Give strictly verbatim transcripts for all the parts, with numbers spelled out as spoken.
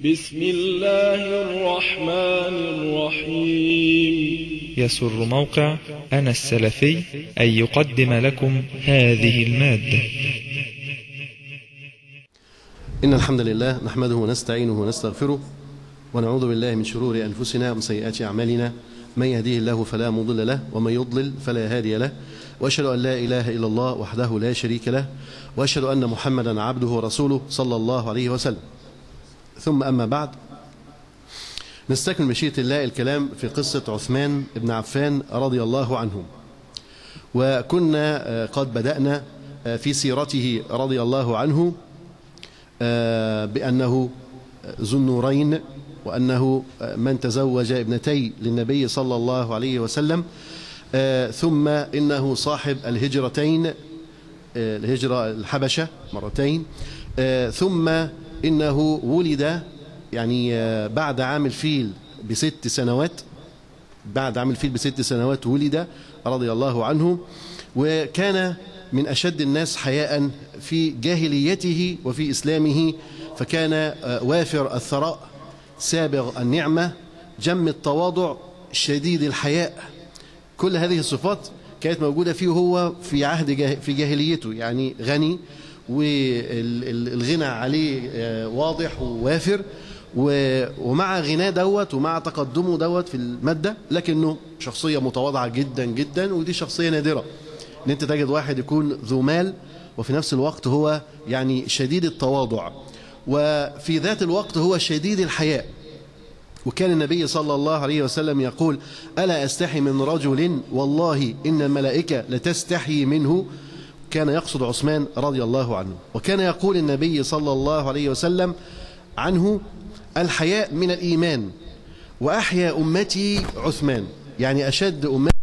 بسم الله الرحمن الرحيم. يسر موقع أنا السلفي أن يقدم لكم هذه المادة. إن الحمد لله نحمده ونستعينه ونستغفره ونعوذ بالله من شرور أنفسنا ومن سيئات أعمالنا، من يهديه الله فلا مضل له ومن يضلل فلا هادي له، وأشهد أن لا إله إلا الله وحده لا شريك له، وأشهد أن محمدا عبده ورسوله صلى الله عليه وسلم. ثم أما بعد، نستكمل مشيئة الله الكلام في قصة عثمان بن عفان رضي الله عنه. وكنا قد بدأنا في سيرته رضي الله عنه بأنه ذو النورين، وأنه من تزوج ابنتي للنبي صلى الله عليه وسلم، ثم إنه صاحب الهجرتين، الهجرة الحبشة مرتين، ثم إنه ولد يعني بعد عام الفيل بست سنوات بعد عام الفيل بست سنوات ولد رضي الله عنه. وكان من أشد الناس حياء في جاهليته وفي إسلامه، فكان وافر الثراء سابغ النعمة جم التواضع شديد الحياء. كل هذه الصفات كانت موجودة فيه هو في عهد جاه في جاهليته، يعني غني والغنى عليه واضح ووافر، ومع غناه دوت ومع تقدمه دوت في المادة، لكنه شخصية متواضعة جدا جدا. ودي شخصية نادرة ان انت تجد واحد يكون ذو مال وفي نفس الوقت هو يعني شديد التواضع، وفي ذات الوقت هو شديد الحياء. وكان النبي صلى الله عليه وسلم يقول: ألا أستحي من رجل والله إن الملائكة لتستحي منه. كان يقصد عثمان رضي الله عنه. وكان يقول النبي صلى الله عليه وسلم عنه: الحياء من الإيمان، وأحيا أمتي عثمان، يعني أشد أمتي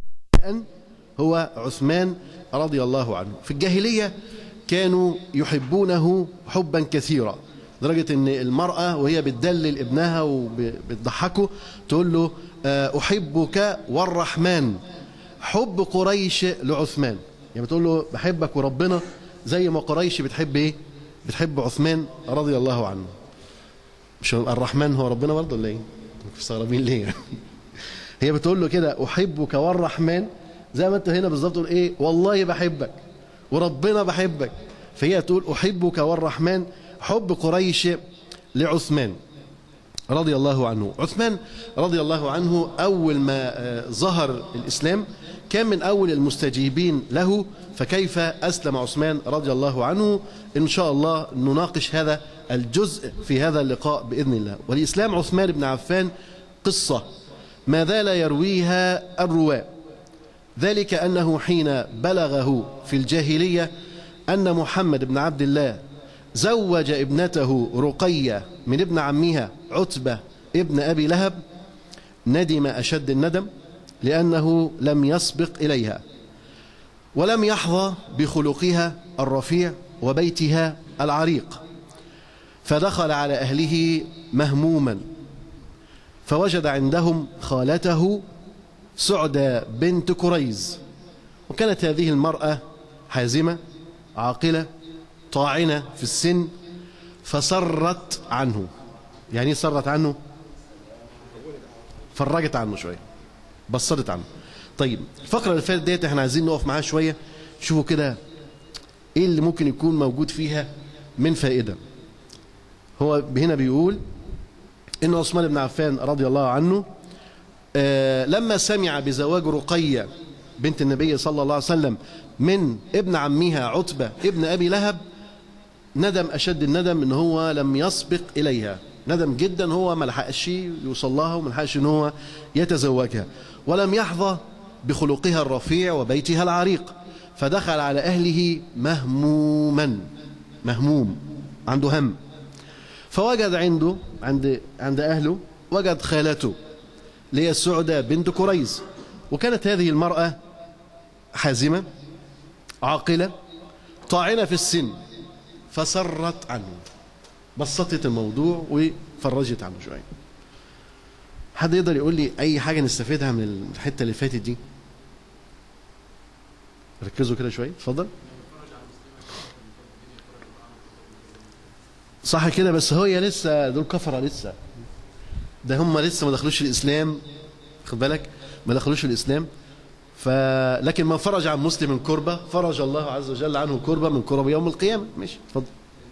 هو عثمان رضي الله عنه. في الجاهلية كانوا يحبونه حبا كثيرا، لدرجة أن المرأة وهي بتدلل ابنها وبتضحكه تقول له: أحبك والرحمن، حب قريش لعثمان. يعني بتقول له بحبك وربنا، زي ما قريش بتحب ايه؟ بتحب عثمان رضي الله عنه. مش الرحمن هو ربنا برضه ولا ايه؟ مستغربين ليه؟ هي بتقول له كده: احبك والرحمن، زي ما انت هنا بالظبط تقول ايه؟ والله بحبك وربنا بحبك. فهي تقول احبك والرحمن، حب قريش لعثمان رضي الله عنه. عثمان رضي الله عنه أول ما ظهر الإسلام كان من أول المستجيبين له، فكيف أسلم عثمان رضي الله عنه؟ إن شاء الله نناقش هذا الجزء في هذا اللقاء بإذن الله. والإسلام عثمان بن عفان قصة ما زال يرويها الرواة، ذلك أنه حين بلغه في الجاهلية أن محمد بن عبد الله زوج ابنته رقية من ابن عمها عتبة ابن أبي لهب، ندم أشد الندم لأنه لم يسبق إليها ولم يحظى بخلقها الرفيع وبيتها العريق، فدخل على أهله مهموما، فوجد عندهم خالته سعدة بنت كريز. وكانت هذه المرأة حازمة عاقلة طاعنة في السن، فسرت عنه. يعني سرت عنه؟ فرجت عنه شوية، بصرت عنه. طيب، الفقرة اللي فاتت ديت احنا عايزين نقف معاها شوية، شوفوا كده ايه اللي ممكن يكون موجود فيها من فائدة. هو هنا بيقول ان عثمان بن عفان رضي الله عنه آه لما سمع بزواج رقية بنت النبي صلى الله عليه وسلم من ابن عمها عتبة ابن أبي لهب، ندم أشد الندم إن هو لم يسبق إليها، ندم جدا، هو ما لحقش يوصل لها وما لحقش إن هو يتزوجها، ولم يحظى بخلقها الرفيع وبيتها العريق، فدخل على أهله مهموما، مهموم عنده هم. فوجد عنده عند عند أهله وجد خالته اللي هي سعدة بنت كريز. وكانت هذه المرأة حازمة عاقلة طاعنة في السن، فسرت عنه، بسطت الموضوع وفرجت عنه شوية. حد يقدر يقول لي أي حاجة نستفيدها من الحتة اللي فاتت دي؟ ركزوا كده شوية، اتفضل. صح كده؟ بس هي لسه دول كفرة لسه، ده هم لسه ما دخلوش الإسلام، خد بالك، ما دخلوش الإسلام. ف لكن من فرج عن مسلم كربة فرج الله عز وجل عنه كربة من كرب يوم القيامة. ماشي اتفضل.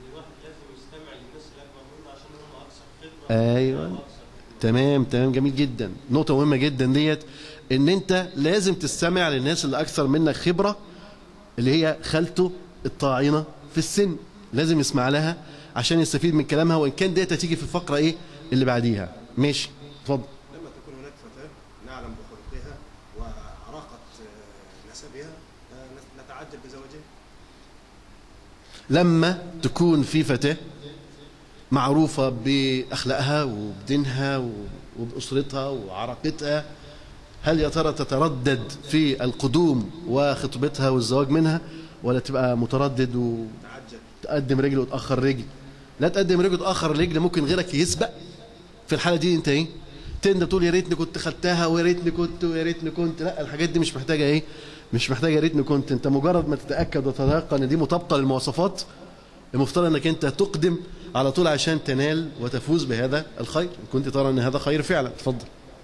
ايوه تمام تمام جميل جدا، نقطة مهمة جدا ديت، ان انت لازم تستمع للناس اللي اكثر منك خبرة، اللي هي خالته الطاعنة في السن، لازم يسمع لها عشان يستفيد من كلامها، وان كان ديت هتيجي في الفقرة ايه اللي بعديها. ماشي اتفضل. لما تكون هناك فتاة نعلم بخلقها وعراقة نسبها نتعجل بزواجها. لما تكون في فتاة معروفة بأخلاقها وبدينها وبأسرتها وعراقتها، هل يا ترى تتردد في القدوم وخطبتها والزواج منها، ولا تبقى متردد وتقدم رجل وتأخر رجل؟ لا تقدم رجل وتأخر رجل، ممكن غيرك يسبق. في الحالة دي انت ايه؟ تندم تقول يا ريتني كنت خدتها ويا ريتني كنت ويا ريتني كنت. لا، الحاجات دي مش محتاجة ايه؟ مش محتاجة يا ريتني كنت. انت مجرد ما تتأكد وتتيقن ان دي مطابقة للمواصفات، المفترض انك انت تقدم على طول عشان تنال وتفوز بهذا الخير، كنت ترى ان هذا خير فعلا. اتفضل.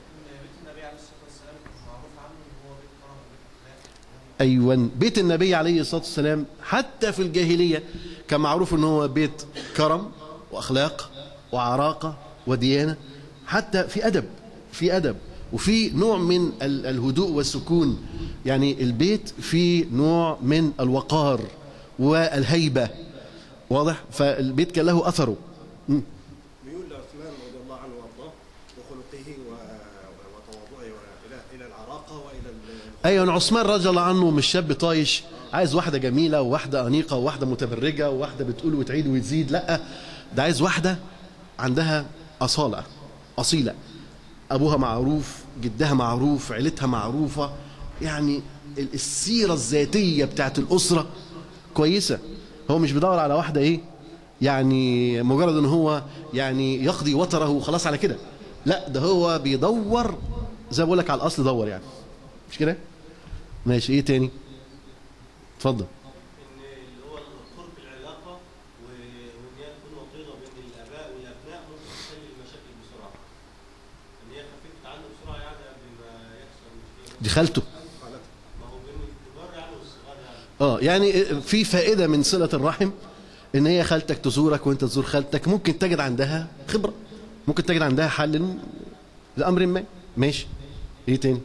ايوه، بيت النبي عليه الصلاه والسلام حتى في الجاهليه كان معروف ان هو بيت كرم واخلاق وعراقه وديانه، حتى في ادب، في ادب وفي نوع من الهدوء والسكون. يعني البيت فيه نوع من الوقار والهيبه، واضح؟ فالبيت كان له اثره. ميول لعثمان رضي الله عنه وارضاه وخلقه وتواضعه الى الى العراقه والى ايوه، عثمان رضي الله عنه مش شاب طايش عايز واحده جميله وواحده انيقه وواحده متبرجه وواحده بتقول وتعيد وتزيد، لا، ده عايز واحده عندها اصاله، اصيله، ابوها معروف، جدها معروف، عيلتها معروفه، يعني السيره الذاتيه بتاعت الاسره كويسه. هو مش بيدور على واحده ايه يعني مجرد ان هو يعني يقضي وتره وخلاص على كده، لا، ده هو بيدور زي ما بقول لك على الاصل، دور يعني، مش كده؟ ماشي، ايه تاني؟ اتفضل. ان اللي هو قرب العلاقه وان هي تكون وطيده بين الاباء والابناء ممكن تحل المشاكل بسرعه، ان هي خففت عنه بسرعه يعني قبل ما يحصل مشكله. دي خالته. ما هو بين الكبار يعني والصغار يعني. اه يعني في فائده من صله الرحم، ان هي خالتك تزورك وانت تزور خالتك، ممكن تجد عندها خبره، ممكن تجد عندها حل لامر ما. ماشي، ايه تاني؟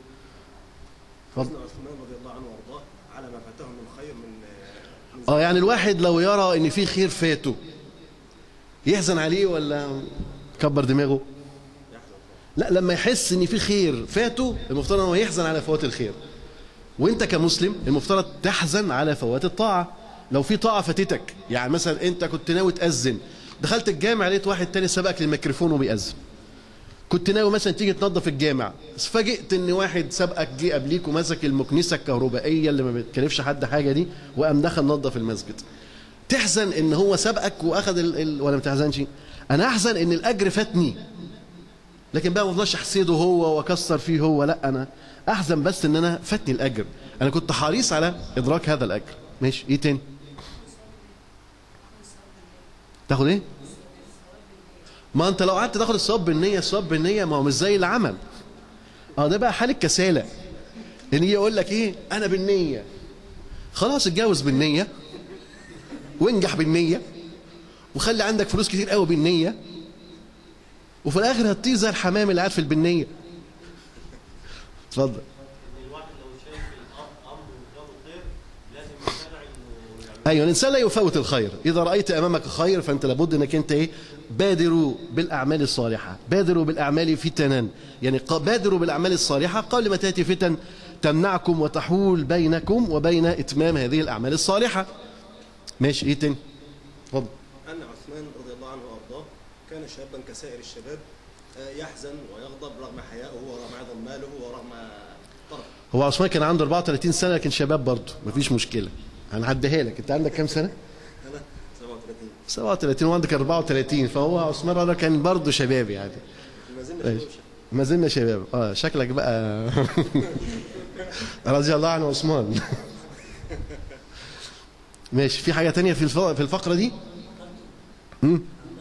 حزن عثمان رضي الله عنه وارضاه على ما فاته من خير من اه يعني الواحد لو يرى ان في خير فاته يحزن عليه ولا كبر دماغه؟ لا، لما يحس ان في خير فاته المفترض انه يحزن على فوات الخير. وانت كمسلم المفترض تحزن على فوات الطاعه. لو في طاعه فاتتك، يعني مثلا انت كنت ناوي تأذن، دخلت الجامع لقيت واحد تاني سبقك للميكروفون وبيأذن. كنت ناوي مثلا تيجي تنظف الجامع، فاجئت ان واحد سبقك جه قبليك ومسك المكنسه الكهربائيه اللي ما بتكلفش حد حاجه دي وقام دخل نظف المسجد. تحزن ان هو سبقك واخذ ال... ال... ولا ما تحزنش؟ انا احزن ان الاجر فاتني، لكن بقى ما افضلش احسده هو واكسر فيه هو، لا، انا احزن بس ان انا فاتني الاجر، انا كنت حريص على ادراك هذا الاجر. ماشي، ايه تاني؟ تاخد ايه؟ ما انت لو قعدت تاخد الثواب بالنيه، الثواب بالنيه ما هو مش زي العمل. اه ده بقى حال الكساله، ان يجي يقول لك ايه انا بالنيه، خلاص اتجوز بالنيه وانجح بالنيه وخلي عندك فلوس كتير قوي بالنيه، وفي الاخر هتطير زي الحمام اللي قاعد في البنيه. اتفضل. ان الواحد لو شايف الامر قدامه خير لازم يتابع انه يعمل. ايوه، الانسان لا يفوت الخير، اذا رايت امامك خير فانت لابد انك انت ايه بادروا بالاعمال الصالحه، بادروا بالاعمال فتنا، يعني بادروا بالاعمال الصالحه قبل ما تاتي فتن تمنعكم وتحول بينكم وبين اتمام هذه الاعمال الصالحه. ماشي، ايه تاني؟ اتفضل. ان عثمان رضي الله عنه وارضاه كان شابا كسائر الشباب يحزن ويغضب رغم حيائه ورغم عظم ماله ورغم طرفه. هو عثمان كان عنده أربعة وثلاثين سنه لكن شباب برضه، مفيش مشكله، هنعديها لك. انت عندك كام سنه؟ انا سبعة وثلاثين. سبعة وثلاثين وعندك أربعة وثلاثين، فهو عثمان هذا كان برضه شباب يعني. ما زلنا شباب. ما زلنا شباب. اه شكلك بقى رضي الله عن عثمان. ماشي، في حاجه تانية في في الفقره دي؟ امم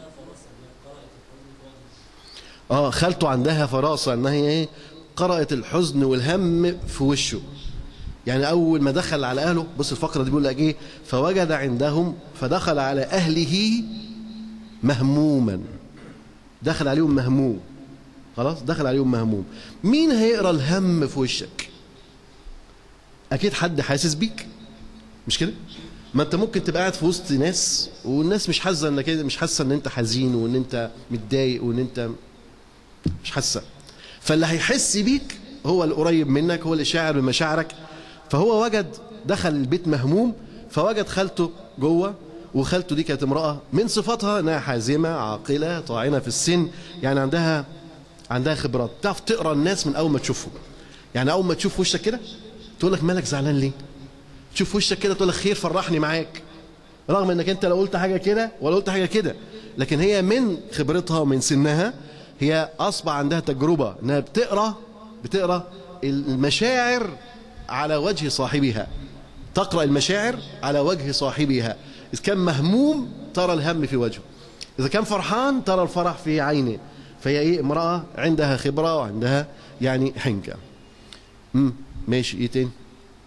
اه خالته عندها فراسة انها ايه؟ قرأت الحزن والهم في وشه. يعني اول ما دخل على اهله، بص الفقرة دي بيقول لك ايه؟ فوجد عندهم، فدخل على اهله مهموما. دخل عليهم مهموم. خلاص دخل عليهم مهموم. مين هيقرأ الهم في وشك؟ اكيد حد حاسس بيك، مش كده؟ ما انت ممكن تبقى قاعد في وسط ناس والناس مش حاسه انك مش حاسه ان انت حزين وان انت متضايق وان انت مش حاسه. فاللي هيحس بيك هو القريب منك، هو اللي شاعر بمشاعرك. فهو وجد، دخل البيت مهموم، فوجد خالته جوه، وخالته دي كانت امراه من صفاتها انها حازمه عاقله طاعنه في السن، يعني عندها عندها خبرات، تعرف تقرا الناس من اول ما تشوفهم. يعني اول ما تشوف وشك كده تقول لك مالك زعلان ليه؟ تشوف وشك كده تقول لك خير فرحني معاك، رغم انك انت لو قلت حاجه كده ولا قلت حاجه كده. لكن هي من خبرتها ومن سنها هي اصبح عندها تجربه انها بتقرا بتقرا المشاعر على وجه صاحبها، تقرا المشاعر على وجه صاحبها. اذا كان مهموم ترى الهم في وجهه، اذا كان فرحان ترى الفرح في عينه. فهي ايه؟ امراه عندها خبره وعندها يعني حنكه. امم ماشي. ايه تاني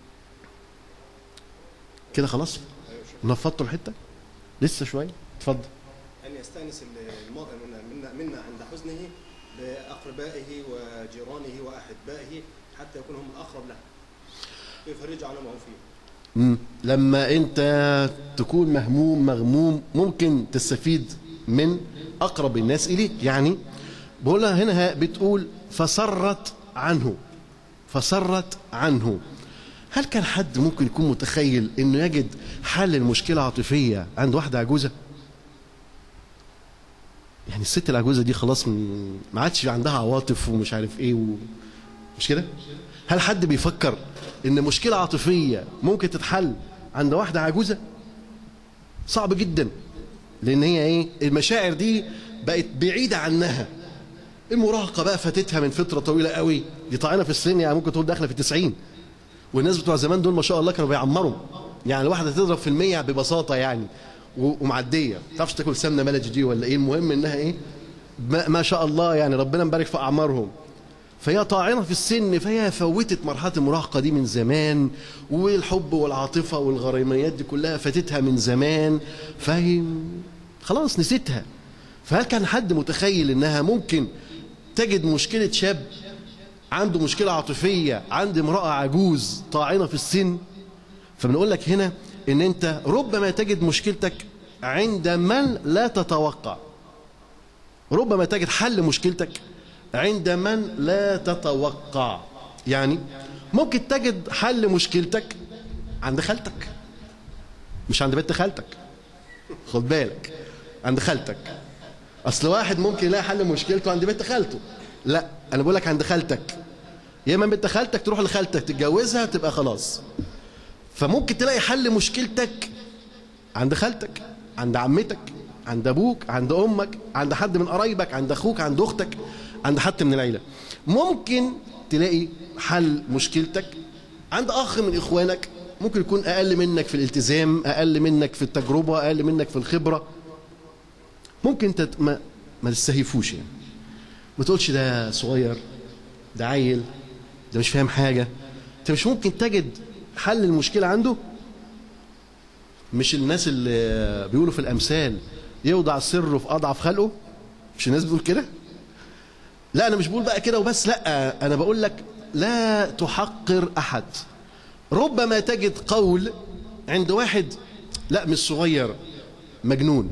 كده؟ خلاص نفضتوا الحته لسه شويه. اتفضل. ان يستانس المرء منا منا عند حزنه باقربائه وجيرانه واحبائه حتى يكون هم الاقرب له، يفرج على ما هو فيه. امم لما انت تكون مهموم مغموم ممكن تستفيد من اقرب الناس اليك. يعني بقولها هنا بتقول فسرت عنه، فسرت عنه. هل كان حد ممكن يكون متخيل انه يجد حل المشكله عاطفيه عند واحده عجوزه؟ يعني الست العجوزه دي خلاص ما عادش عندها عواطف ومش عارف ايه و... مش كده؟ هل حد بيفكر ان مشكله عاطفيه ممكن تتحل عند واحده عجوزه؟ صعب جدا، لان هي ايه؟ المشاعر دي بقت بعيده عنها. المراهقه بقى فاتتها من فتره طويله قوي، دي طاعنه في السن، يعني ممكن تقول داخله في التسعين. والناس بتوع زمان دول ما شاء الله كانوا بيعمروا، يعني الواحده تضرب في المية ببساطه يعني ومعديه، ما تعرفش تاكل سمنه ملج دي ولا ايه، المهم انها ايه؟ ما شاء الله يعني ربنا مبارك في اعمارهم. فهي طاعنه في السن، فهي فوتت مرحله المراهقه دي من زمان، والحب والعاطفه والغريميات دي كلها فاتتها من زمان، فاهم؟ خلاص نسيتها. فهل كان حد متخيل انها ممكن تجد مشكله شاب عنده مشكله عاطفيه عند امراه عجوز طاعنه في السن؟ فبنقول لك هنا ان انت ربما تجد مشكلتك عند من لا تتوقع، ربما تجد حل مشكلتك عند من لا تتوقع. يعني ممكن تجد حل مشكلتك عند خالتك، مش عند بنت خالتك، خد بالك، عند خالتك. اصل واحد ممكن يلاقي حل مشكلته عند بنت خالته، لا انا بقول لك عند خالتك. يا اما بنت خالتك تروح لخالتك تتجوزها تبقى خلاص. فممكن تلاقي حل مشكلتك عند خالتك، عند عمتك، عند ابوك، عند امك، عند حد من قرايبك، عند اخوك، عند اختك، عند حد من العيله. ممكن تلاقي حل مشكلتك عند اخ من اخوانك، ممكن يكون اقل منك في الالتزام، اقل منك في التجربه، اقل منك في الخبره. ممكن انت ما, ما تستهيفوش، يعني ما تقولش ده صغير، ده عيل، ده مش فاهم حاجه. انت مش ممكن تجد حل المشكله عنده. مش الناس اللي بيقولوا في الامثال يوضع سره في اضعف خلقه؟ مش الناس بتقول كده؟ لا انا مش بقول بقى كده وبس، لا انا بقول لك لا تحقر احد. ربما تجد قول عند واحد لا مش صغير، مجنون.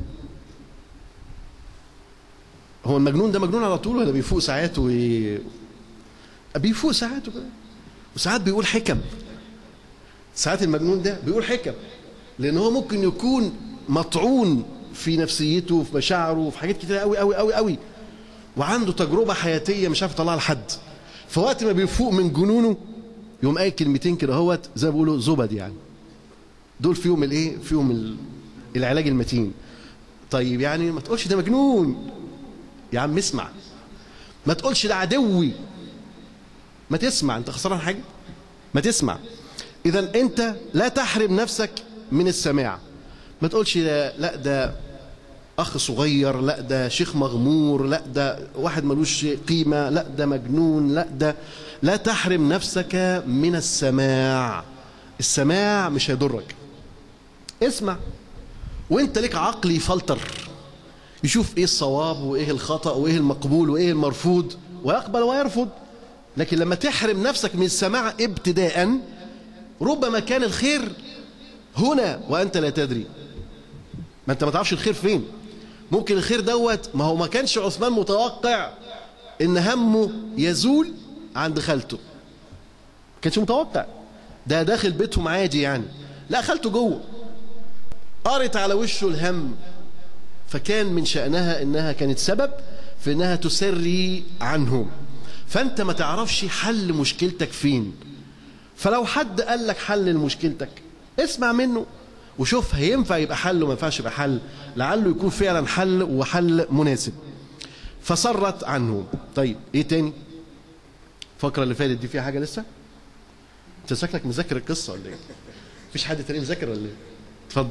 هو المجنون ده مجنون على طول ولا بيفوق ساعات؟ و بيفوق ساعات وكده، وساعات بيقول حكم. ساعات المجنون ده بيقول حكم، لان هو ممكن يكون مطعون في نفسيته وفي مشاعره وفي حاجات كتير قوي قوي قوي قوي، وعنده تجربه حياتيه مش عارف يطلعها لحد. فوقت ما بيفوق من جنونه يقوم قايل كلمتين كده اهوت زي ما بيقولوا زبد، يعني دول فيهم الايه؟ فيهم العلاج المتين. طيب يعني ما تقولش ده مجنون يا عم، اسمع. ما تقولش ده عدوي، ما تسمع. انت خسران حاجه؟ ما تسمع. اذا انت لا تحرم نفسك من السماع. ما تقولش ده لا ده أخ صغير، لا ده شيخ مغمور، لا ده واحد ملوش قيمة، لا ده مجنون، لا ده. لا تحرم نفسك من السماع. السماع مش هيضرك. اسمع وانت لك عقل يفلتر، يشوف ايه الصواب وايه الخطأ وايه المقبول وايه المرفوض، ويقبل ويرفض. لكن لما تحرم نفسك من السماع ابتداء، ربما كان الخير هنا وانت لا تدري. ما انت ما تعرفش الخير فين. ممكن الخير دوت، ما هو ما كانش عثمان متوقع ان همه يزول عند خالته. ما كانش متوقع، ده داخل بيتهم عادي يعني. لا، خالته جوه قرت على وشه الهم، فكان من شأنها انها كانت سبب في انها تسري عنهم. فانت ما تعرفش حل مشكلتك فين. فلو حد قال لك حل لمشكلتك، اسمع منه وشوف هينفع يبقى حل وما ينفعش يبقى حل، لعله يكون فعلا حل وحل مناسب. فسرت عنه. طيب ايه تاني؟ الفقره اللي فاتت دي فيها حاجه لسه؟ انت شكلك مذاكر القصه ولا ايه؟ مفيش حد تاني مذاكر ولا ايه؟ اتفضل.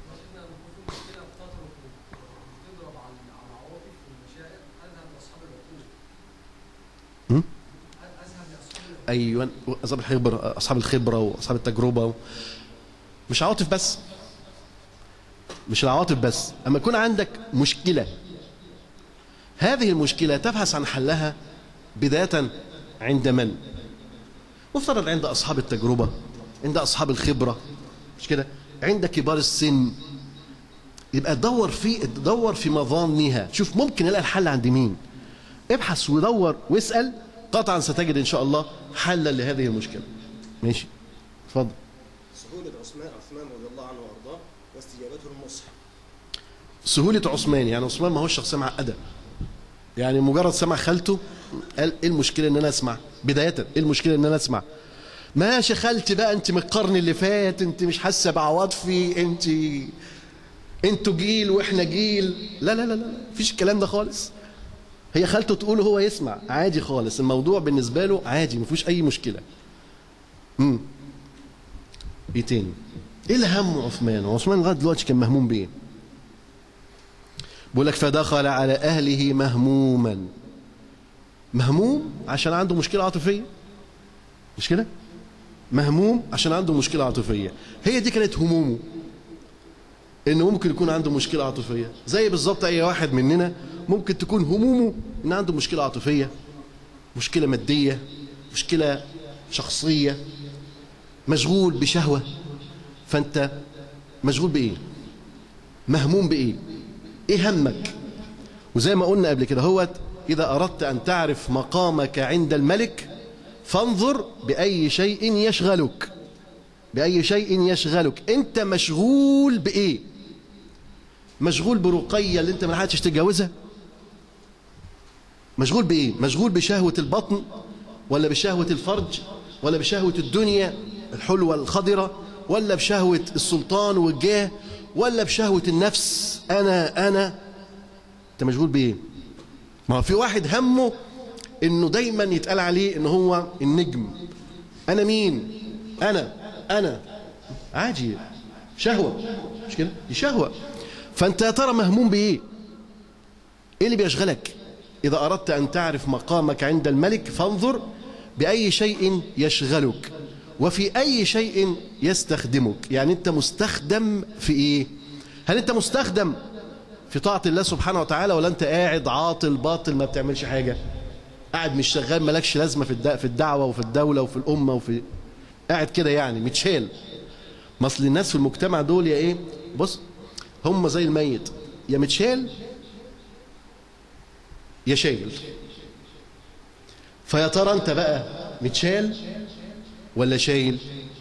ايوه، اصحاب الخبره، اصحاب الخبره واصحاب التجربه. مش عواطف بس، مش العواطف بس. اما يكون عندك مشكله، هذه المشكله تبحث عن حلها بدايه عند من؟ مفترض عند اصحاب التجربه، عند اصحاب الخبره، مش كده؟ عند كبار السن. يبقى تدور في تدور في مظانها، شوف ممكن الاقي الحل عند مين. ابحث ودور واسال، قطعا ستجد ان شاء الله حلا لهذه المشكله. ماشي، اتفضل. سهولة عثمان عثمان رضي الله عنه وارضاه واستجابته للنصح. سهولة عثمان، يعني عثمان ما هوش شخصية معقدة. يعني مجرد سمع خالته قال ايه المشكلة ان انا اسمع؟ بداية ايه المشكلة ان انا اسمع؟ ماشي خالتي بقى، انت من القرن اللي فات، انت مش حاسة بعواطفي، انت انتوا جيل واحنا جيل. لا لا لا لا، مفيش الكلام ده خالص. هي خالته تقول هو يسمع عادي خالص، الموضوع بالنسبة له عادي، مفيش اي مشكلة. امم ايه تاني؟ ايه الهم عثمان؟ عثمان لغايه دلوقتي كان مهموم بايه؟ بيقول لك فدخل على اهله مهموما. مهموم عشان عنده مشكله عاطفيه، مش كده؟ مهموم عشان عنده مشكله عاطفيه. هي دي كانت همومه، انه ممكن يكون عنده مشكله عاطفيه. زي بالظبط اي واحد مننا ممكن تكون همومه ان عنده مشكله عاطفيه، مشكله ماديه، مشكله شخصيه، مشغول بشهوة. فأنت مشغول بإيه؟ مهموم بإيه؟ إيه همك؟ وزي ما قلنا قبل كده هوت، إذا أردت أن تعرف مقامك عند الملك فانظر بأي شيء يشغلك. بأي شيء يشغلك. أنت مشغول بإيه؟ مشغول برقية اللي أنت ما لحقتش تتجوزها؟ مشغول بإيه؟ مشغول بشهوة البطن، ولا بشهوة الفرج، ولا بشهوة الدنيا الحلوة الخضرة، ولا بشهوة السلطان والجاه، ولا بشهوة النفس؟ أنا أنا أنت مشغول بإيه؟ ما هو في واحد همه إنه دايما يتقال عليه إن هو النجم. أنا مين؟ أنا أنا عادي، شهوة، مش كده؟ دي شهوة. فأنت يا ترى مهموم بإيه؟ إيه اللي بيشغلك؟ إذا أردت أن تعرف مقامك عند الملك فانظر بأي شيء يشغلك وفي أي شيء يستخدمك. يعني أنت مستخدم في إيه؟ هل أنت مستخدم في طاعة الله سبحانه وتعالى، ولا أنت قاعد عاطل باطل ما بتعملش حاجة؟ قاعد مش شغال، مالكش لازمة في الدعوة وفي الدولة وفي الأمة وفي قاعد كده يعني متشال. مصل الناس في المجتمع دول يا إيه؟ بص، هم زي الميت، يا متشال يا شايل. فيا ترى أنت بقى متشال ولا شايل؟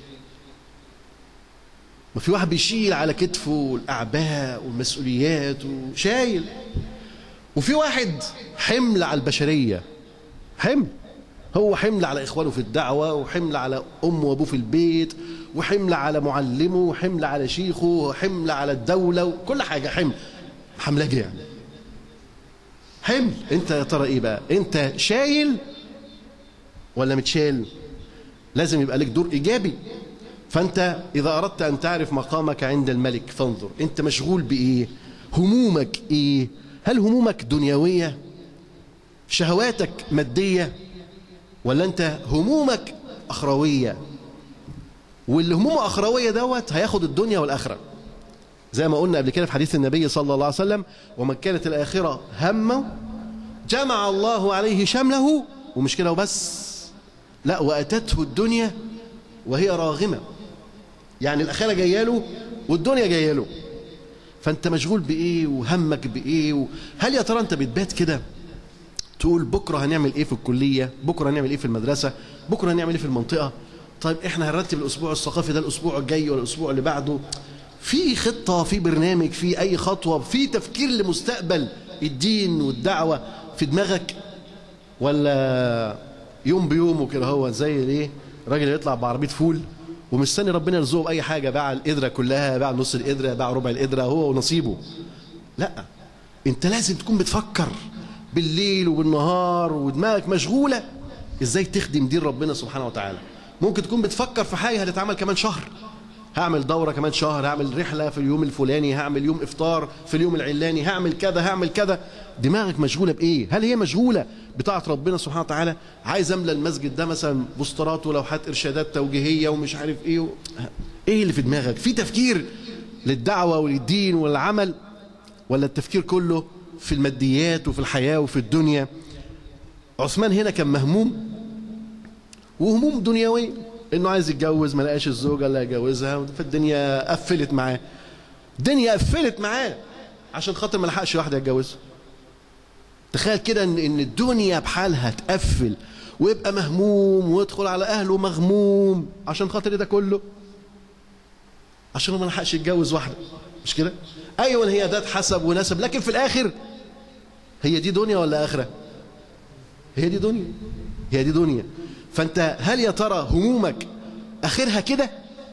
ما في واحد بيشيل على كتفه الأعباء والمسؤوليات وشايل، وفي واحد حمل على البشرية. حمل، هو حمل على إخوانه في الدعوة، وحمل على أمه وأبوه في البيت، وحمل على معلمه، وحمل على شيخه، وحمل على الدولة، وكل حاجة حمل. حملجة يعني حمل. أنت يا ترى إيه بقى؟ أنت شايل ولا متشال؟ لازم يبقى لك دور إيجابي. فأنت إذا أردت أن تعرف مقامك عند الملك فانظر أنت مشغول بإيه؟ همومك ايه؟ هل همومك دنيوية شهواتك مادية، ولا انت همومك اخروية؟ واللي همومه اخروية دوت هياخد الدنيا والاخرة، زي ما قلنا قبل كده في حديث النبي صلى الله عليه وسلم: ومن كانت الاخرة همه جمع الله عليه شمله. ومش كده وبس، لا واتته الدنيا وهي راغمة، يعني الاخرة جايه له والدنيا جايه له. فانت مشغول بايه وهمك بايه؟ هل يا ترى انت بتبات كده تقول بكره هنعمل ايه في الكليه، بكره هنعمل ايه في المدرسه، بكره هنعمل ايه في المنطقه؟ طيب احنا هنرتب الاسبوع الثقافي ده الاسبوع الجاي ولا الاسبوع اللي بعده؟ في خطه، في برنامج، في اي خطوه، في تفكير لمستقبل الدين والدعوه في دماغك؟ ولا يوم بيومه كده هو زي الايه، راجل يطلع بعربيه فول ومستني ربنا يرزقه باي حاجه، باع القدره كلها، باع نص القدره، باع ربع القدره، هو ونصيبه. لا، انت لازم تكون بتفكر بالليل وبالنهار ودماغك مشغوله ازاي تخدم دين ربنا سبحانه وتعالى. ممكن تكون بتفكر في حاجه هتتعمل كمان شهر، هعمل دوره كمان شهر، هعمل رحله في اليوم الفلاني، هعمل يوم افطار في اليوم العلاني، هعمل كذا هعمل كذا. دماغك مشغوله بايه؟ هل هي مشغوله بطاعه ربنا سبحانه وتعالى؟ عايز املى المسجد ده مثلا بوسترات ولوحات ارشادات توجيهيه ومش عارف ايه و... ايه اللي في دماغك؟ في تفكير للدعوه وللدين والعمل، ولا التفكير كله في الماديات وفي الحياه وفي الدنيا؟ عثمان هنا كان مهموم، وهموم دنيويه، انه عايز يتجوز، ما لقاش الزوجه اللي هيجوزها، فالدنيا قفلت معاه. الدنيا قفلت معاه عشان خاطر ما لحقش واحده يتجوزها. تخيل كده ان ان الدنيا بحالها تقفل ويبقى مهموم ويدخل على اهله مغموم عشان خاطر ده كله، عشان ما لحقش يتجوز واحده. مش كده؟ ايوه هي ذات حسب ونسب، لكن في الاخر هي دي دنيا ولا اخره؟ هي دي دنيا، هي دي دنيا. فانت هل يا ترى همومك اخرها كده،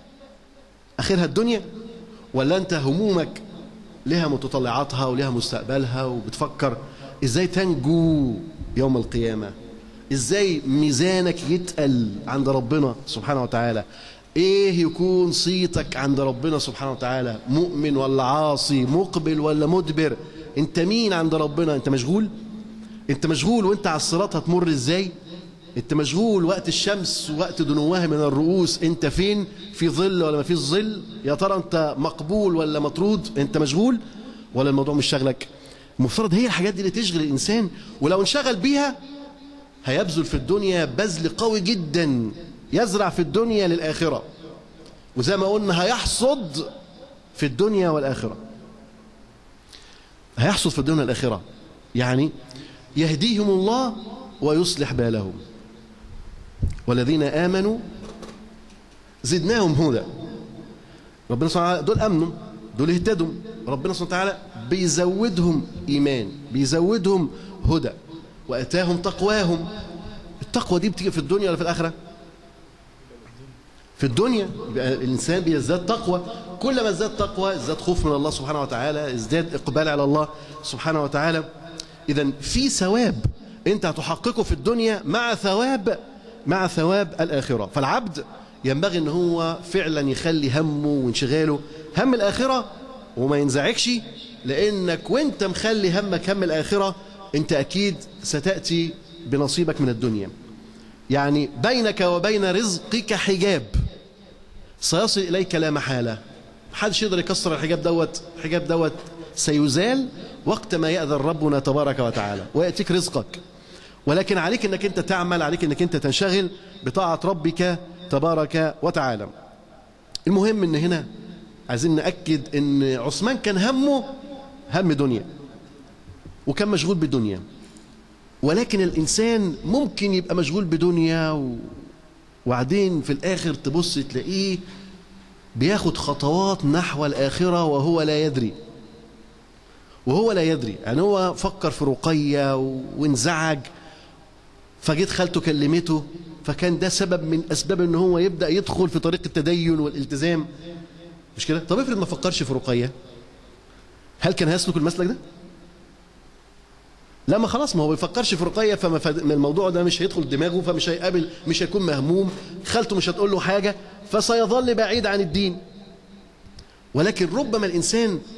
اخرها الدنيا، ولا انت همومك لها متطلعاتها ولها مستقبلها وبتفكر ازاي تنجو يوم القيامة، ازاي ميزانك يتقل عند ربنا سبحانه وتعالى، ايه يكون صيتك عند ربنا سبحانه وتعالى، مؤمن ولا عاصي، مقبل ولا مدبر؟ انت مين عند ربنا؟ انت مشغول؟ انت مشغول وانت على الصراط هتمر ازاي؟ انت مشغول وقت الشمس ووقت دنوها من الرؤوس انت فين؟ في ظل ولا ما فيش ظل؟ يا ترى انت مقبول ولا مطرود؟ انت مشغول ولا الموضوع مش شاغلك؟ المفترض هي الحاجات دي اللي تشغل الانسان، ولو انشغل بيها هيبذل في الدنيا بذل قوي جدا، يزرع في الدنيا للآخرة، وزي ما قلنا هيحصد في الدنيا والآخرة. هيحصد في الدنيا والآخرة، يعني يهديهم الله ويصلح بالهم، والذين آمنوا زدناهم هدى. ربنا سبحانه وتعالى دول أمنوا، دول اهتدوا، ربنا سبحانه وتعالى بيزودهم إيمان، بيزودهم هدى، وأتاهم تقواهم. التقوى دي بتيجي في الدنيا ولا في الآخرة؟ في الدنيا. الإنسان بيزداد تقوى، كل ما ازداد تقوى ازداد خوف من الله سبحانه وتعالى، ازداد إقبال على الله سبحانه وتعالى. إذن في ثواب أنت هتحققه في الدنيا مع ثواب مع ثواب الآخرة. فالعبد ينبغي أن هو فعلا يخلي همه وانشغاله هم الآخرة وما ينزعجش، لأنك وانت مخلي همك هم الآخرة انت أكيد ستأتي بنصيبك من الدنيا. يعني بينك وبين رزقك حجاب سيصل إليك لا محالة، محدش يقدر يكسر الحجاب دوت. الحجاب دوت سيزال وقت ما يأذن ربنا تبارك وتعالى ويأتيك رزقك، ولكن عليك انك انت تعمل، عليك انك انت تنشغل بطاعة ربك تبارك وتعالى. المهم ان هنا عايزين نأكد ان عثمان كان همه هم دنيا وكان مشغول بدنيا، ولكن الإنسان ممكن يبقى مشغول بدنيا و... وبعدين في الآخر تبص تلاقيه بياخد خطوات نحو الآخرة وهو لا يدري وهو لا يدري يعني هو فكر في رقية و... وانزعج، فجيت خالته كلمته، فكان ده سبب من أسباب ان هو يبدأ يدخل في طريق التدين والالتزام. مش كده؟ طب افرض ما فكرش في رقية، هل كان هيسلك المسلك ده؟ لا، ما خلاص، ما هو بيفكرش في رقية، فالموضوع ده مش هيدخل دماغه، فمش هيقابل، مش هيكون مهموم، خالته مش هتقول له حاجة، فسيظل بعيد عن الدين. ولكن ربما الإنسان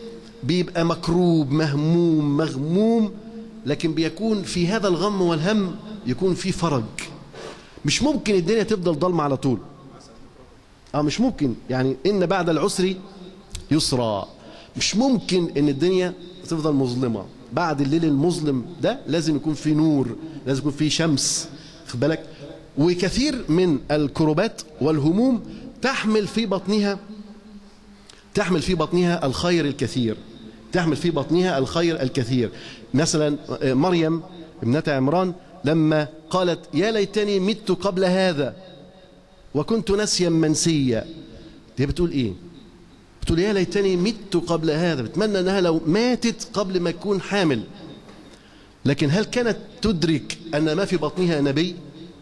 بيبقى مكروب مهموم مغموم، لكن بيكون في هذا الغم والهم يكون في فرج. مش ممكن الدنيا تفضل ضلمة على طول، اه مش ممكن. يعني ان بعد العسر يسرا، مش ممكن ان الدنيا تفضل مظلمة. بعد الليل المظلم ده لازم يكون في نور، لازم يكون في شمس، خد بالك. وكثير من الكروبات والهموم تحمل في بطنها تحمل في بطنها الخير الكثير، تحمل في بطنها الخير الكثير. مثلا مريم ابنة عمران لما قالت يا ليتني مت قبل هذا وكنت نسيا منسيا، دي بتقول ايه؟ بتقول يا ليتني مت قبل هذا، بتمنى انها لو ماتت قبل ما تكون حامل. لكن هل كانت تدرك ان ما في بطنها نبي؟